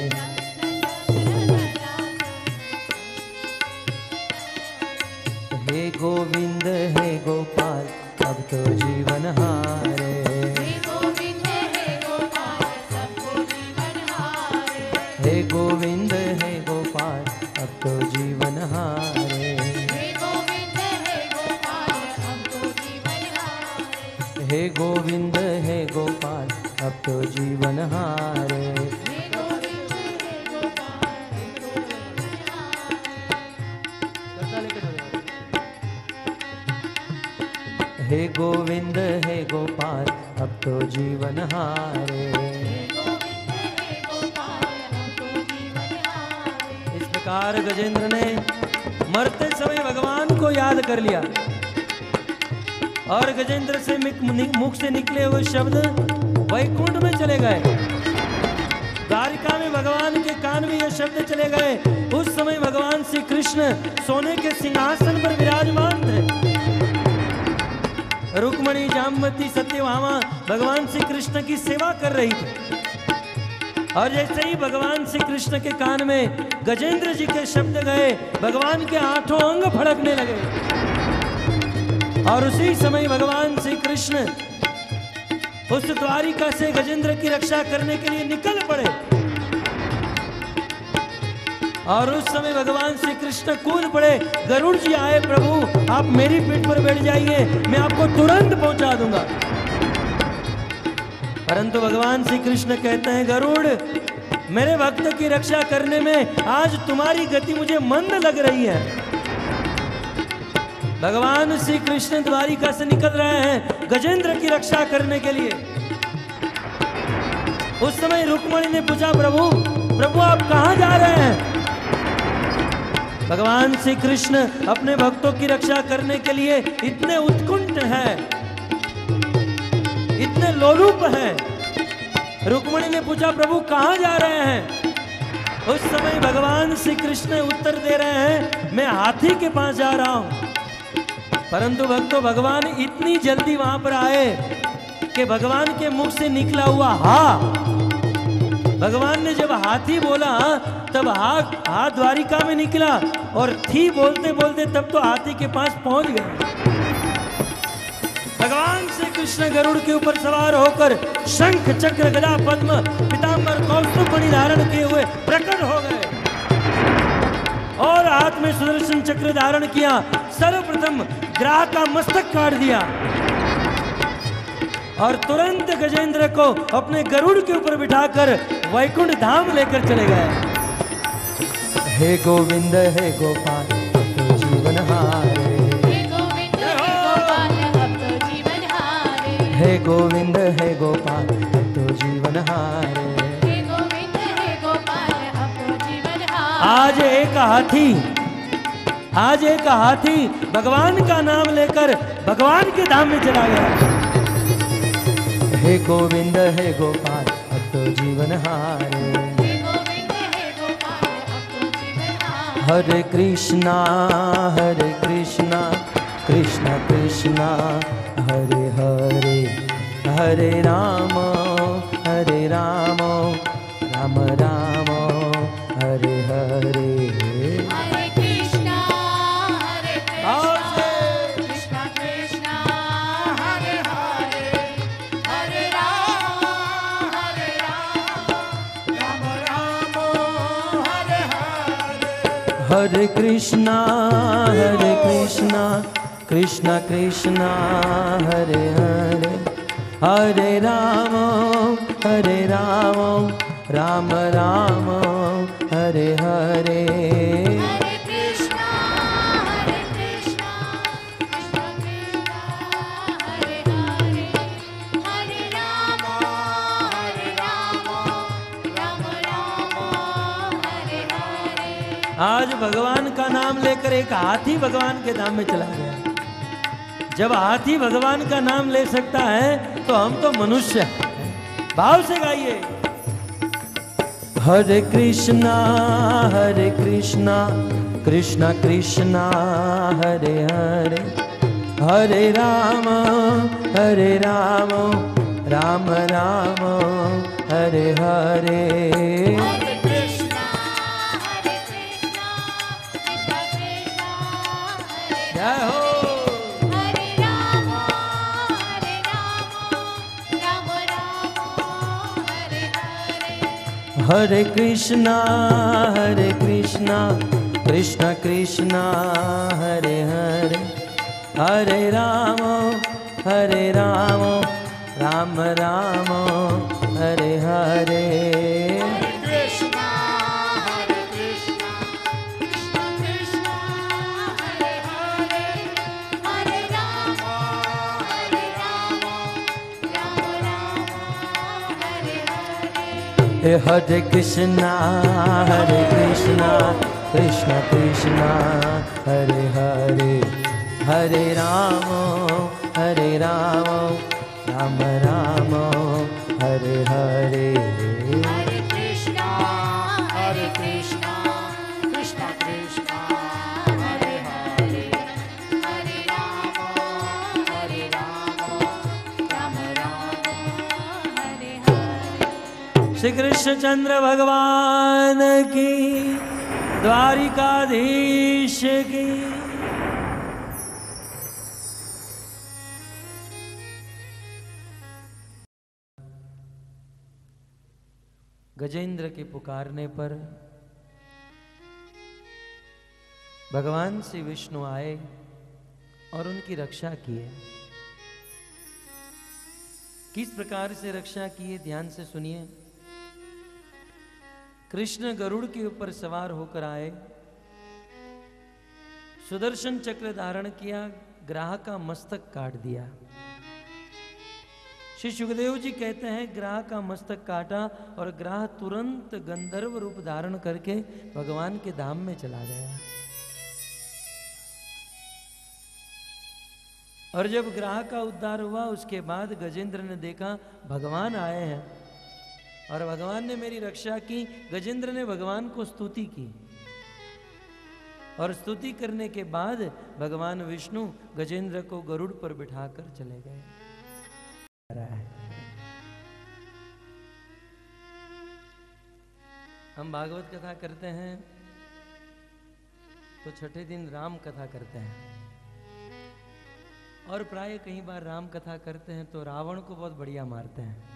[SPEAKER 1] हे गोविंद हे गोपाल अब तो जीवन हारे। हे गोविंद हे गोपाल अब तो जीवन हारे। हे गोविंद हे गोपाल अब तो जीवन हारे। हे गोविंद हे गोपाल अब तो जीवन हारे। गजेंद्र ने मरते समय भगवान को याद कर लिया और गजेंद्र से मुख से निकले हुए शब्द वैकुंठ में चले गए। द्वारिका में भगवान के कान में ये शब्द चले गए। उस समय भगवान श्री कृष्ण सोने के सिंहासन पर विराजमान थे। रुक्मणी, जामवती, सत्यभामा भगवान श्री कृष्ण की सेवा कर रही थी और जैसे ही भगवान श्री कृष्ण के कान में गजेंद्र जी के शब्द गए, भगवान के 8 अंग फड़कने लगे और उसी समय भगवान श्री कृष्ण उस द्वारिका से गजेंद्र की रक्षा करने के लिए निकल पड़े और उस समय भगवान श्री कृष्ण कूद पड़े। गरुड़ जी आए, प्रभु आप मेरी पीठ पर बैठ जाइए, मैं आपको तुरंत पहुंचा दूंगा। परंतु भगवान श्री कृष्ण कहते हैं, गरुड़ मेरे भक्त की रक्षा करने में आज तुम्हारी गति मुझे मंद लग रही है। भगवान श्री कृष्ण द्वारिका से निकल रहे हैं गजेंद्र की रक्षा करने के लिए। उस समय रुक्मणी ने पूछा, प्रभु आप कहां जा रहे हैं? भगवान श्री कृष्ण अपने भक्तों की रक्षा करने के लिए इतने उत्कुंठ हैं, इतने लोलुप हैं। रुक्मणी ने पूछा, प्रभु कहां जा रहे हैं? उस समय भगवान श्री कृष्ण उत्तर दे रहे हैं, मैं हाथी के पास जा रहा हूं। परंतु भक्तों, भगवान इतनी जल्दी वहां पर आए कि भगवान के मुख से निकला हुआ हा, भगवान ने जब हाथी बोला तब हा द्वारिका में निकला, और थी बोलते बोलते तब तो हाथी के पास पहुंच गए। भगवान श्री कृष्ण गरुड़ के ऊपर सवार होकर शंख चक्र गदा पद्म पीतांबर कौस्तुभ मणि धारण किए हुए प्रकट हो गए, और हाथ में सुदर्शन चक्र धारण किया। सर्वप्रथम ग्राह का मस्तक काट दिया, और तुरंत गजेंद्र को अपने गरुड़ के ऊपर बिठाकर वैकुंठ धाम लेकर चले गए। हे गोविंद हे गोपाल तो जीवन हारे,
[SPEAKER 2] हे गोविंद हे गोपाल अब तो जीवन हारे,
[SPEAKER 1] हे गोविंद हे गोपाल तो जीवन हारे।
[SPEAKER 2] हे गोविंद हे गोपाल अब तो जीवन हारे।
[SPEAKER 1] आज एक हाथी भगवान का नाम लेकर भगवान के धाम में चला गया। हे गोविंद हे गोपाल अब तो जीवन हारे,
[SPEAKER 2] हे गोविंद हे गोपाल अब तो जीवन हारे।
[SPEAKER 1] हरे कृष्णा कृष्ण कृष्णा हरे हरे, हरे राम राम राम हरे हरे।
[SPEAKER 2] हरे कृष्णा कृष्णा कृष्णा हरे हरे, हरे राम राम राम हरे हरे।
[SPEAKER 1] हरे कृष्णा कृष्ण कृष्ण हरे हरे, हरे राम राम राम हरे हरे।
[SPEAKER 2] हरे कृष्णा कृष्णा कृष्णा हरे हरे, हरे राम राम राम हरे हरे।
[SPEAKER 1] आज भगवान का नाम लेकर एक हाथी भगवान के धाम में चला गया। जब हाथी भगवान का नाम ले सकता है तो हम तो मनुष्य हैं। भाव से गाइए। हरे कृष्णा कृष्ण कृष्ण हरे हरे, हरे राम राम राम हरे हरे।
[SPEAKER 2] हरे कृष्णा कृष्णा कृष्णा हरे
[SPEAKER 1] जय हो।
[SPEAKER 2] हरे राम राम हरे हरे।
[SPEAKER 1] हरे कृष्णा कृष्ण कृष्ण हरे हरे, हरे राम राम राम हरे हरे।
[SPEAKER 2] हरे कृष्णा कृष्णा कृष्णा हरे हरे, हरे राम राम हरे हरे।
[SPEAKER 1] हे हरे कृष्णा कृष्ण कृष्ण हरे हरे, हरे राम राम राम हरे हरे।
[SPEAKER 2] हरे कृष्णा कृष्णा कृष्णा हरे हरे, हरे राम राम हरे हरे।
[SPEAKER 1] श्री कृष्णचंद्र भगवान की, द्वारिकाधीश की। गजेंद्र के पुकारने पर भगवान श्री विष्णु आए और उनकी रक्षा किए। किस प्रकार से रक्षा किए, ध्यान से सुनिए। कृष्ण गरुड़ के ऊपर सवार होकर आए, सुदर्शन चक्र धारण किया, ग्राह का मस्तक काट दिया। श्री सुखदेव जी कहते हैं ग्राह का मस्तक काटा और ग्राह तुरंत गंधर्व रूप धारण करके भगवान के धाम में चला गया। और जब ग्राह का उद्धार हुआ उसके बाद गजेंद्र ने देखा भगवान आए हैं, और भगवान ने मेरी रक्षा की। गजेंद्र ने भगवान को स्तुति की और स्तुति करने के बाद भगवान विष्णु गजेंद्र को गरुड़ पर बिठाकर चले गए। हम भागवत कथा करते हैं तो छठे दिन राम कथा करते हैं, और प्राय कई बार राम कथा करते हैं तो रावण को बहुत बढ़िया मारते हैं।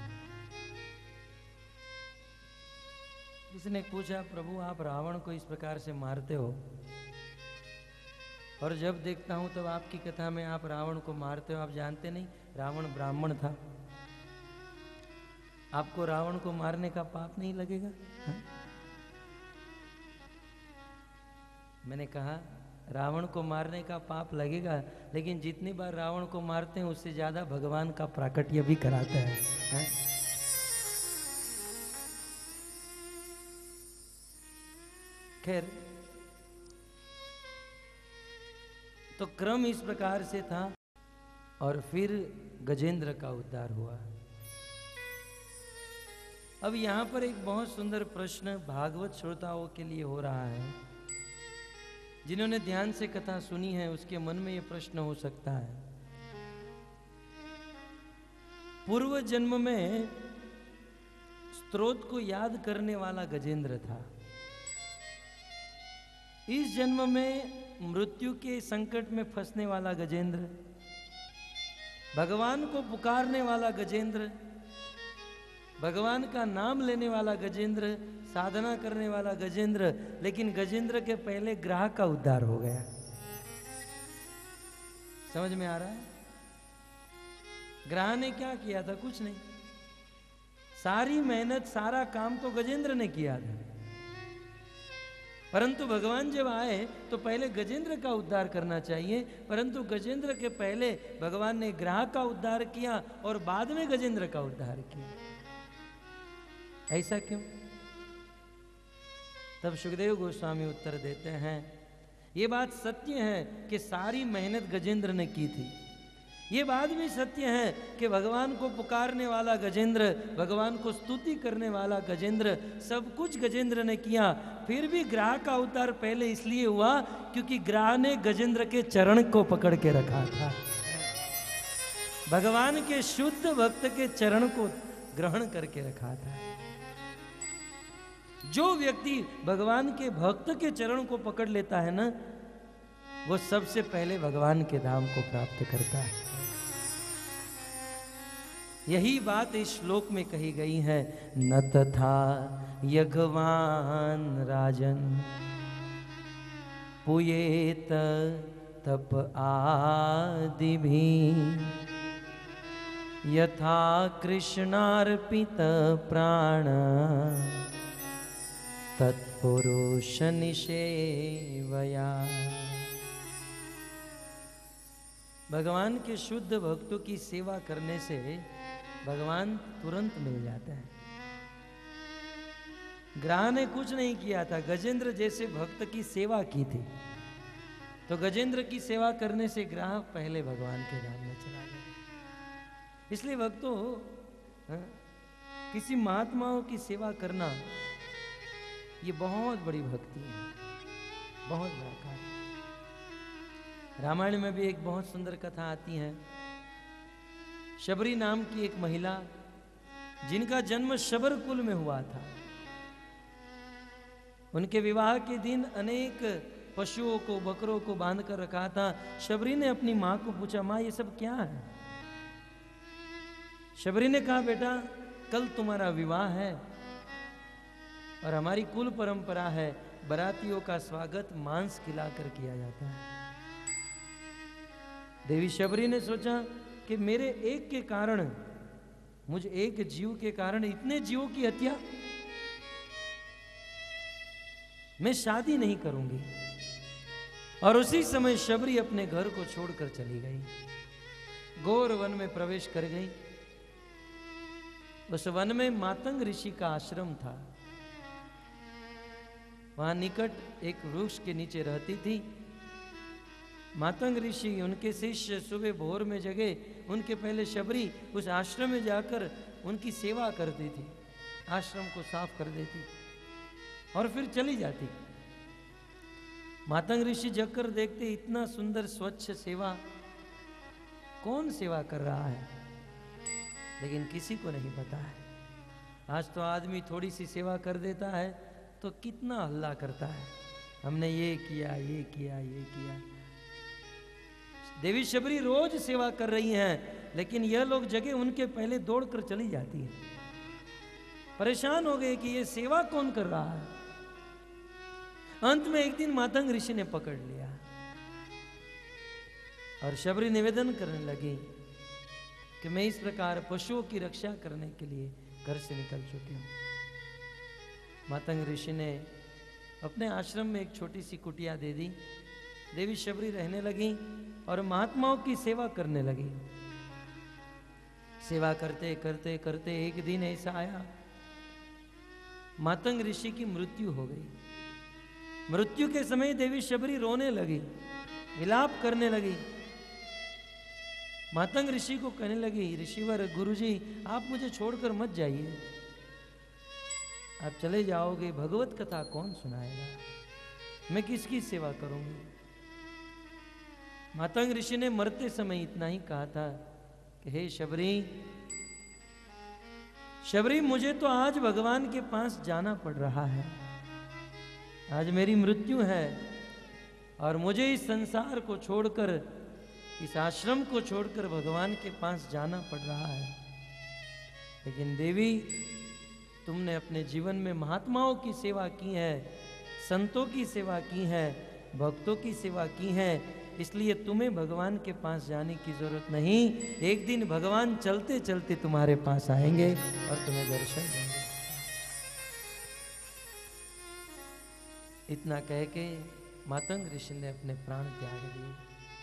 [SPEAKER 1] किसी ने पूछा, प्रभु आप रावण को इस प्रकार से मारते हो, और जब देखता हूं तब आपकी कथा में आप रावण को मारते हो। आप जानते नहीं रावण ब्राह्मण था, आपको रावण को मारने का पाप नहीं लगेगा? मैंने कहा रावण को मारने का पाप लगेगा, लेकिन जितनी बार रावण को मारते हैं उससे ज्यादा भगवान का प्राकट्य भी कराते हैं। खैर, तो क्रम इस प्रकार से था और फिर गजेंद्र का उद्धार हुआ। अब यहां पर एक बहुत सुंदर प्रश्न भागवत श्रोताओं के लिए हो रहा है। जिन्होंने ध्यान से कथा सुनी है उसके मन में यह प्रश्न हो सकता है, पूर्व जन्म में स्त्रोत को याद करने वाला गजेंद्र था, इस जन्म में मृत्यु के संकट में फंसने वाला गजेंद्र, भगवान को पुकारने वाला गजेंद्र, भगवान का नाम लेने वाला गजेंद्र, साधना करने वाला गजेंद्र। लेकिन गजेंद्र के पहले ग्रह का उद्धार हो गया। समझ में आ रहा है? ग्रह ने क्या किया था? कुछ नहीं, सारी मेहनत सारा काम तो गजेंद्र ने किया था, परंतु भगवान जब आए तो पहले गजेंद्र का उद्धार करना चाहिए, परंतु गजेंद्र के पहले भगवान ने ग्रह का उद्धार किया और बाद में गजेंद्र का उद्धार किया। ऐसा क्यों? तब सुखदेव गोस्वामी उत्तर देते हैं, ये बात सत्य है कि सारी मेहनत गजेंद्र ने की थी, ये बात भी सत्य है कि भगवान को पुकारने वाला गजेंद्र, भगवान को स्तुति करने वाला गजेंद्र, सब कुछ गजेंद्र ने किया। फिर भी ग्रह का उद्धार पहले इसलिए हुआ क्योंकि ग्रह ने गजेंद्र के चरण को पकड़ के रखा था, भगवान के शुद्ध भक्त के चरण को ग्रहण करके रखा था। जो व्यक्ति भगवान के भक्त के चरण को पकड़ लेता है ना, वो सबसे पहले भगवान के धाम को प्राप्त करता है। यही बात इस श्लोक में कही गई है, न तथा यज्ञवान राजन पुयेत तप आदि भी यथा कृष्णार्पित प्राण तत्पुरुष निषेवया। भगवान के शुद्ध भक्तों की सेवा करने से भगवान तुरंत मिल जाता है। ग्रह ने कुछ नहीं किया था, गजेंद्र जैसे भक्त की सेवा की थी, तो गजेंद्र की सेवा करने से ग्रह पहले भगवान के धाम में चला गया। इसलिए भक्तों, किसी महात्माओं की सेवा करना ये बहुत बड़ी भक्ति है, बहुत बड़ा कार्य। रामायण में भी एक बहुत सुंदर कथा आती है। शबरी नाम की एक महिला, जिनका जन्म शबर कुल में हुआ था, उनके विवाह के दिन अनेक पशुओं को, बकरों को बांध कर रखा था। शबरी ने अपनी मां को पूछा, मां ये सब क्या है? शबरी ने कहा, बेटा कल तुम्हारा विवाह है और हमारी कुल परंपरा है, बरातियों का स्वागत मांस खिलाकर किया जाता है। देवी शबरी ने सोचा कि मेरे एक के कारण, मुझ एक जीव के कारण इतने जीवों की हत्या, मैं शादी नहीं करूंगी। और उसी समय शबरी अपने घर को छोड़कर चली गई, घोर वन में प्रवेश कर गई। उस वन में मातंग ऋषि का आश्रम था, वहां निकट एक वृक्ष के नीचे रहती थी। मातंग ऋषि, उनके शिष्य सुबह भोर में जगे, उनके पहले शबरी उस आश्रम में जाकर उनकी सेवा करती थी। आश्रम को साफ कर देती और फिर चली जाती। मातंग ऋषि जगकर देखते इतना सुंदर स्वच्छ सेवा, कौन सेवा कर रहा है, लेकिन किसी को नहीं पता है। आज तो आदमी थोड़ी सी सेवा कर देता है तो कितना हल्ला करता है, हमने ये किया, ये किया, ये किया। देवी शबरी रोज सेवा कर रही हैं, लेकिन यह लोग जगह उनके पहले दौड़कर चली जाती है। परेशान हो गए कि ये सेवा कौन कर रहा है। अंत में एक दिन मातंग ऋषि ने पकड़ लिया और शबरी निवेदन करने लगी कि मैं इस प्रकार पशुओं की रक्षा करने के लिए घर से निकल चुकी हूं। मातंग ऋषि ने अपने आश्रम में एक छोटी सी कुटिया दे दी। देवी शबरी रहने लगी और महात्माओं की सेवा करने लगी। सेवा करते करते करते एक दिन ऐसा आया, मातंग ऋषि की मृत्यु हो गई। मृत्यु के समय देवी शबरी रोने लगी, विलाप करने लगी। मातंग ऋषि को कहने लगी, ऋषिवर गुरुजी आप मुझे छोड़कर मत जाइए, आप चले जाओगे भगवत कथा कौन सुनाएगा, मैं किसकी सेवा करूंगी। मातंग ऋषि ने मरते समय इतना ही कहा था कि हे शबरी, शबरी मुझे तो आज भगवान के पास जाना पड़ रहा है, आज मेरी मृत्यु है और मुझे इस संसार को छोड़कर, इस आश्रम को छोड़कर भगवान के पास जाना पड़ रहा है। लेकिन देवी तुमने अपने जीवन में महात्माओं की सेवा की है, संतों की सेवा की है, भक्तों की सेवा की है, इसलिए तुम्हें भगवान के पास जाने की जरूरत नहीं। एक दिन भगवान चलते चलते तुम्हारे पास आएंगे और तुम्हें दर्शन देंगे। इतना कह के मातंग ऋषि ने अपने प्राण त्याग दिए।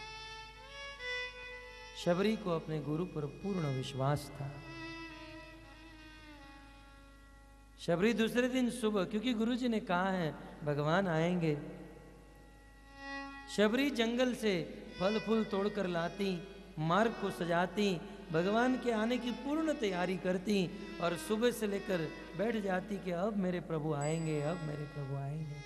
[SPEAKER 1] शबरी को अपने गुरु पर पूर्ण विश्वास था। शबरी दूसरे दिन सुबह, क्योंकि गुरुजी ने कहा है भगवान आएंगे, शबरी जंगल से फल फूल तोड़कर लाती, मार्ग को सजाती, भगवान के आने की पूर्ण तैयारी करती और सुबह से लेकर बैठ जाती कि अब मेरे प्रभु आएंगे, अब मेरे प्रभु आएंगे।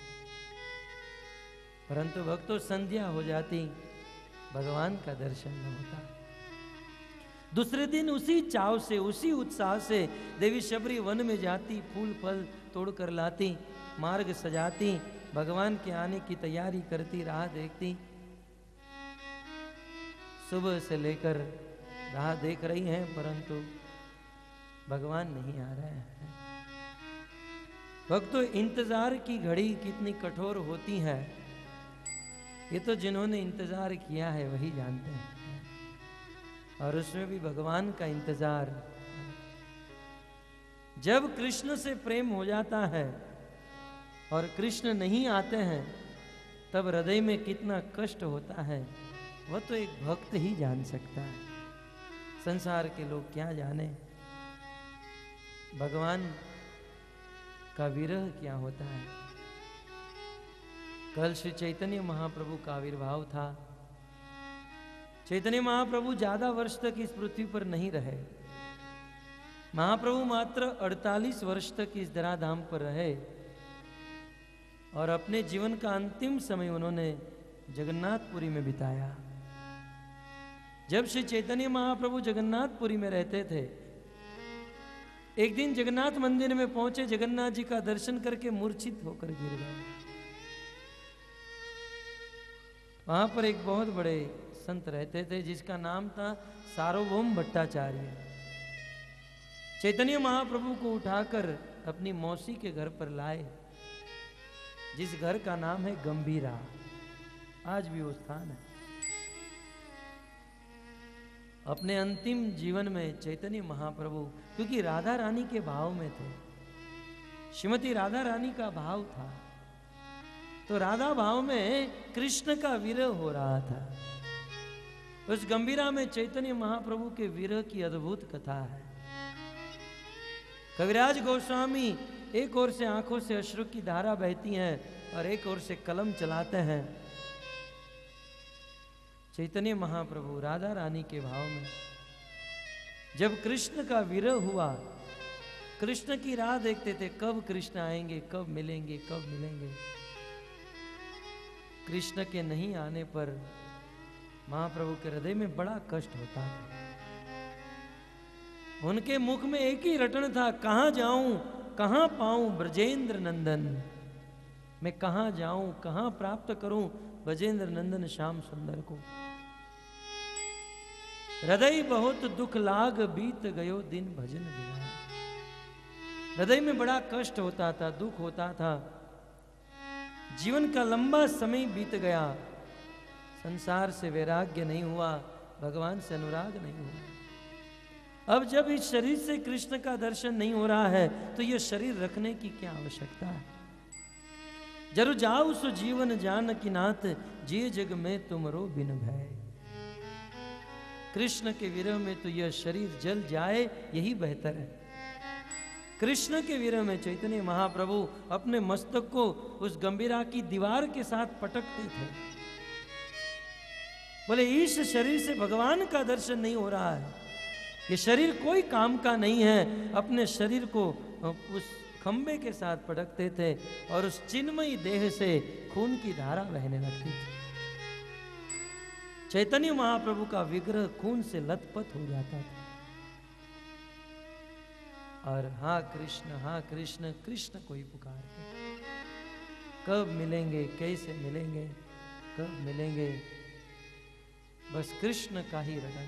[SPEAKER 1] परंतु भक्तों संध्या हो जाती, भगवान का दर्शन न होता। दूसरे दिन उसी चाव से, उसी उत्साह से देवी शबरी वन में जाती, फूल फल तोड़कर लाती, मार्ग सजाती, भगवान के आने की तैयारी करती, राह देखती। सुबह से लेकर राह देख रही हैं, परंतु भगवान नहीं आ रहे हैं। भक्तों इंतजार की घड़ी कितनी कठोर होती है, ये तो जिन्होंने इंतजार किया है वही जानते हैं। और उसमें भी भगवान का इंतजार। जब कृष्ण से प्रेम हो जाता है और कृष्ण नहीं आते हैं, तब हृदय में कितना कष्ट होता है वह तो एक भक्त ही जान सकता है। संसार के लोग क्या जाने भगवान का विरह क्या होता है। कल श्री चैतन्य महाप्रभु का आविर्भाव था। चैतन्य महाप्रभु ज्यादा वर्ष तक इस पृथ्वी पर नहीं रहे। महाप्रभु मात्र 48 वर्ष तक इस धराधाम पर रहे और अपने जीवन का अंतिम समय उन्होंने जगन्नाथपुरी में बिताया। जब श्री चैतन्य महाप्रभु जगन्नाथपुरी में रहते थे, एक दिन जगन्नाथ मंदिर में पहुंचे, जगन्नाथ जी का दर्शन करके मूर्छित होकर गिर गए। वहां पर एक बहुत बड़े संत रहते थे जिसका नाम था सार्वभौम भट्टाचार्य। चैतन्य महाप्रभु को उठाकर अपनी मौसी के घर पर लाए, जिस घर का नाम है गंभीरा। आज भी वो स्थान है। अपने अंतिम जीवन में चैतन्य महाप्रभु, क्योंकि राधा रानी के भाव में थे, श्रीमती राधा रानी का भाव था, तो राधा भाव में कृष्ण का विरह हो रहा था। उस गंभीरा में चैतन्य महाप्रभु के विरह की अद्भुत कथा है। कविराज गोस्वामी एक ओर से आंखों से अश्रु की धारा बहती है और एक ओर से कलम चलाते हैं। चैतन्य महाप्रभु राधा रानी के भाव में, जब कृष्ण का विरह हुआ, कृष्ण की राह देखते थे, कब कृष्ण आएंगे, कब मिलेंगे, कब मिलेंगे। कृष्ण के नहीं आने पर महाप्रभु के हृदय में बड़ा कष्ट होता था। उनके मुख में एक ही रटन था, कहां जाऊं, कहां पाऊं ब्रजेंद्र नंदन। मैं कहां जाऊं, कहां प्राप्त करूं ब्रजेंद्र नंदन श्याम सुंदर को। हृदय बहुत दुख लाग, बीत गयो दिन भजन बिना। हृदय में बड़ा कष्ट होता था, दुख होता था। जीवन का लंबा समय बीत गया, संसार से वैराग्य नहीं हुआ, भगवान से अनुराग नहीं हुआ। अब जब इस शरीर से कृष्ण का दर्शन नहीं हो रहा है तो यह शरीर रखने की क्या आवश्यकता है। जरु जाऊ सो जीवन जान की नाथ, जिए जग में तुम रो बिन भय। कृष्ण के विरह में तो यह शरीर जल जाए यही बेहतर है। कृष्ण के विरह में चैतन्य महाप्रभु अपने मस्तक को उस गंभीरा की दीवार के साथ पटकते थे। बोले इस शरीर से भगवान का दर्शन नहीं हो रहा है, ये शरीर कोई काम का नहीं है। अपने शरीर को उस खंबे के साथ पटकते थे और उस चिन्मयी देह से खून की धारा बहने लगती थी। चैतन्य महाप्रभु का विग्रह खून से लथपथ हो जाता था। और हाँ कृष्ण कृष्ण कोई पुकारते। कब मिलेंगे, कैसे मिलेंगे, कब मिलेंगे, बस कृष्ण का ही रटन।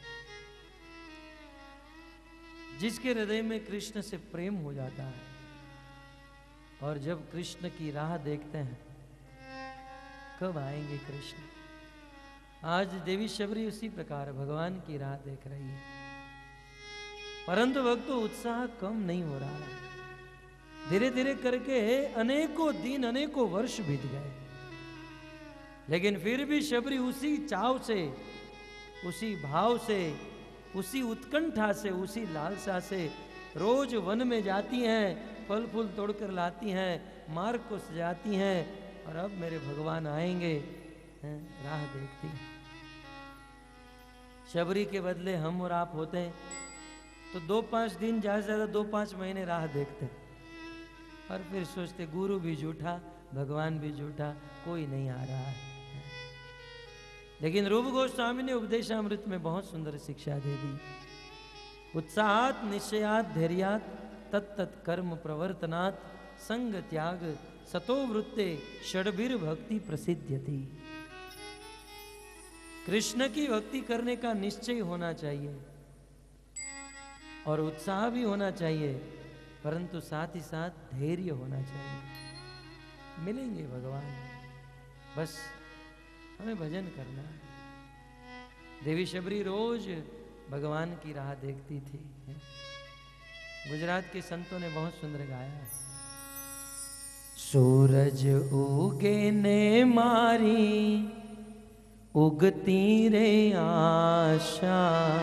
[SPEAKER 1] जिसके हृदय में कृष्ण से प्रेम हो जाता है और जब कृष्ण की राह देखते हैं, कब आएंगे कृष्ण। आज देवी शबरी उसी प्रकार भगवान की राह देख रही है, परंतु भक्तों उत्साह कम नहीं हो रहा है। धीरे धीरे करके अनेकों दिन, अनेकों वर्ष बीत गए, लेकिन फिर भी शबरी उसी चाव से, उसी भाव से, उसी उत्कंठा से, उसी लालसा से रोज वन में जाती हैं, फल फूल तोड़कर लाती हैं, मार्ग को सजाती हैं और अब मेरे भगवान आएंगे, राह देखती हैं। शबरी के बदले हम और आप होते हैं तो 2-5 दिन, ज़्यादा से ज़्यादा 2-5 महीने राह देखते और फिर सोचते गुरु भी झूठा, भगवान भी झूठा, कोई नहीं आ रहा है। लेकिन रूप गोस्वामी ने उपदेशामृत में बहुत सुंदर शिक्षा दे दी। उत्साहात निश्चयात धैर्यात तत्त कर्म प्रवर्तनात् संग त्याग सतो वृत्ते षड्भिर भक्ति प्रसिद्ध्यति। कृष्ण की भक्ति करने का निश्चय होना चाहिए और उत्साह भी होना चाहिए, परंतु साथ ही साथ धैर्य होना चाहिए। मिलेंगे भगवान, बस हमें भजन करना है। देवी शबरी रोज भगवान की राह देखती थी। गुजरात के संतों ने बहुत सुंदर गाया है। सूरज उगे ने मारी उगती रे आशा,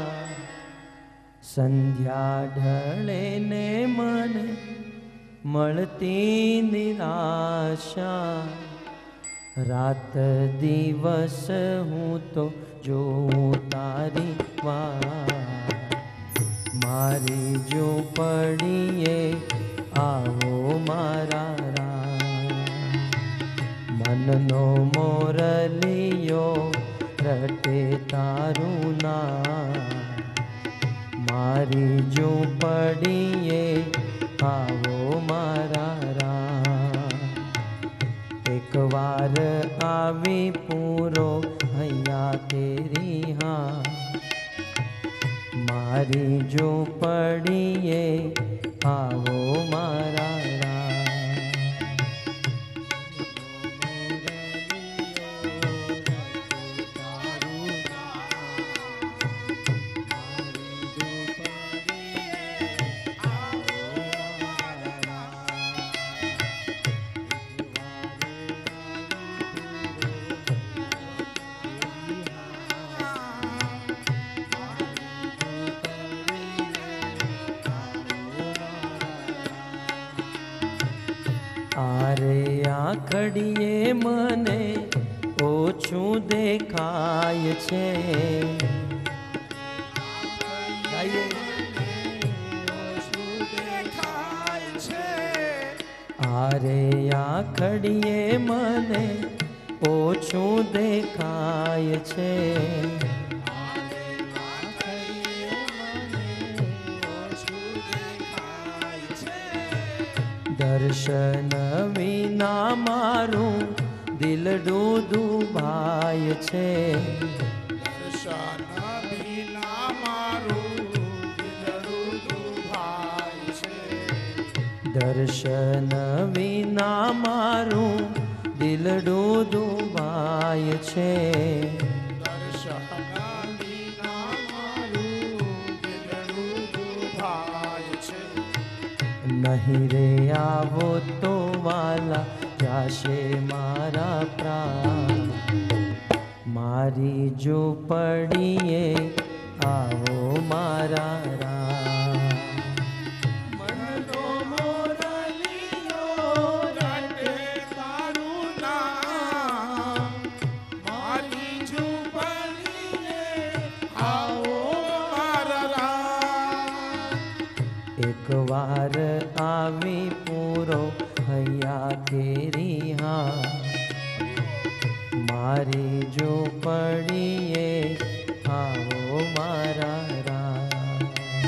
[SPEAKER 1] संध्या ढळे ने मन मळती निराशा। रात दिवस हूँ तो जो तारी वार, मारी जो पड़िए आओ मारा राम। मन नो मोरलियो रटे तारू नाम, मारी जो पड़िए आओ मारा राम। एक बार आवी पूरो हैया तेरी हाँ, मारी जो पड़िए आओ मारा राम। खड़िए मने ओछું દેખાય છે। ગાઈએ ઓછું દેખાય હારે આખડીએ મને ઓછું દેખાય છે. દર્શન વિના મારું દિલડું દુભાય છે.
[SPEAKER 3] દર્શન વિના મારું દિલડું દુભાય છે.
[SPEAKER 1] દર્શન વિના મારું દિલડું દુભાય છે.
[SPEAKER 3] દર્શન વિના મારું દિલડું દુભાય છે.
[SPEAKER 1] નહીં રે આવો તો વાલા જાશે મારા પ્રાણ. મારી ઝૂંપડીએ આવો મારા રામ.
[SPEAKER 3] મનનો મોરલીઓ રટે તારું નામ. મારી ઝૂંપડીએ આવો મારા રામ.
[SPEAKER 1] એકવાર આવી પૂરો હૈયા કેરી હા. મારી ઝૂંપડીએ આવો મારા રામ.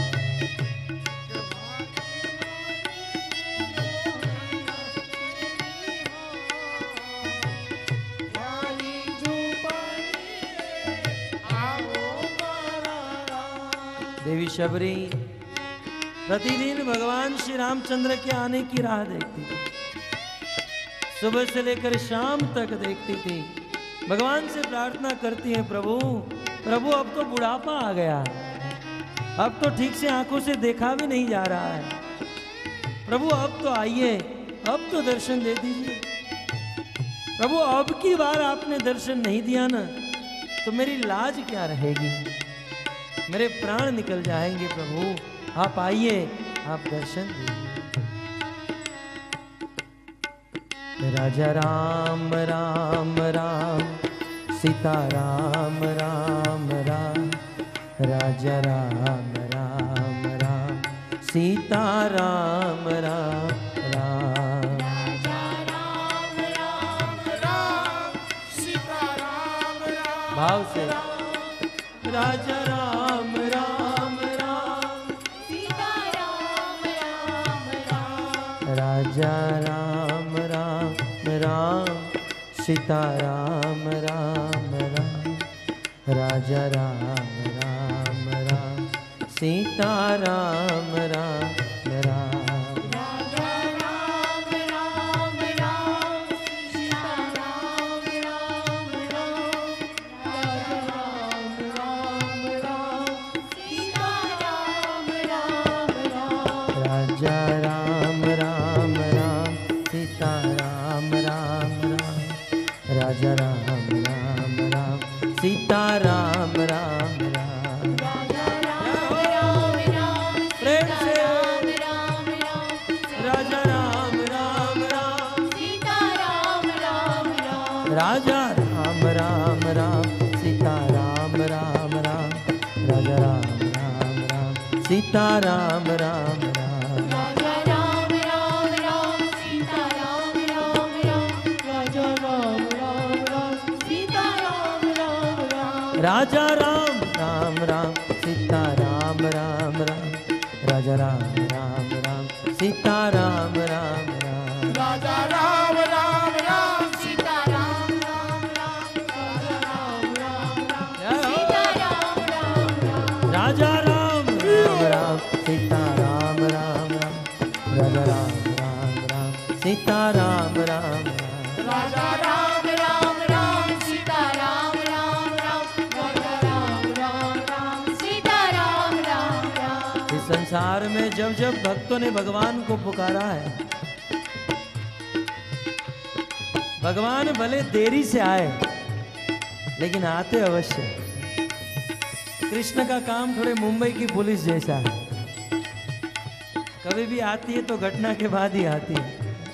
[SPEAKER 3] મારી ઝૂંપડીએ આવો મારા રામ.
[SPEAKER 1] देवी शबरी प्रतिदिन भगवान श्री रामचंद्र के आने की राह देखती थी. सुबह से लेकर शाम तक देखती थी. भगवान से प्रार्थना करती है, प्रभु प्रभु अब तो बुढ़ापा आ गया, अब तो ठीक से आंखों से देखा भी नहीं जा रहा है. प्रभु अब तो आइए, अब तो दर्शन दे दीजिए. प्रभु अब की बार आपने दर्शन नहीं दिया ना तो मेरी लाज क्या रहेगी, मेरे प्राण निकल जाएंगे. प्रभु आप आइए, आप दर्शन दीजिए. राजा राम राम राम सीता राम राम राम. राजा राम राम राम सीता राम राम राम. भाव से राजा राम राम राम
[SPEAKER 2] सीता राम राम राम.
[SPEAKER 1] राजा राम राम राम सीता राम राम राम. राजा राम राम राम सीता राम राम राम.
[SPEAKER 2] राजा राम राम राम सीता राम राम राम. राजा राम राम राम सीता राम राम राम.
[SPEAKER 1] राजा राम राम राम सीता राम राम राम. राजा राम राम राम सीता राम राम राम.
[SPEAKER 2] राजा राम राम राम
[SPEAKER 1] प्रेम से
[SPEAKER 2] राम राम राम.
[SPEAKER 1] राजा राम राम राम
[SPEAKER 2] सीता राम राम राम.
[SPEAKER 1] राजा राम राम राम सीता राम राम राम. राजा राम राम राम सीता राम राम राम.
[SPEAKER 2] राजा राम राम राम सीता राम राम राम. राजा राम राम राम सीता राम राम राम.
[SPEAKER 1] राजा राम राम राम सीता राम राम राम. राजा राम राम राम सीता राम राम राम.
[SPEAKER 3] राजा राम राम राम
[SPEAKER 2] सीता राम राम राम. राजा राम राम राम सीता राम राम राम.
[SPEAKER 1] राजा राम राम राम सीता राम राम राम. राजा राम राम राम सीता राम राम राम.
[SPEAKER 3] राजा राम राम राम
[SPEAKER 2] सीता राम राम राम. राजा राम राम राम सीता राम राम राम.
[SPEAKER 1] इस संसार में जब जब भक्तों ने भगवान को पुकारा है, भगवान भले देरी से आए लेकिन आते अवश्य. कृष्ण का काम थोड़े मुंबई की पुलिस जैसा है, कभी भी आती है तो घटना के बाद ही आती है.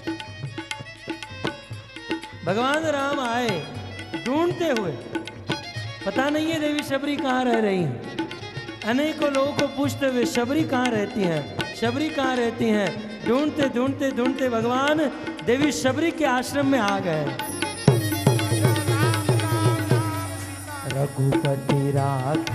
[SPEAKER 1] भगवान राम आए ढूंढते हुए, पता नहीं है देवी शबरी कहाँ रह रही हैं. अनेकों लोगों को पूछते हुए शबरी कहाँ रहती हैं, शबरी कहाँ रहती हैं? ढूंढते ढूंढते ढूंढते भगवान देवी शबरी के आश्रम में आ गए। रघुपति राघव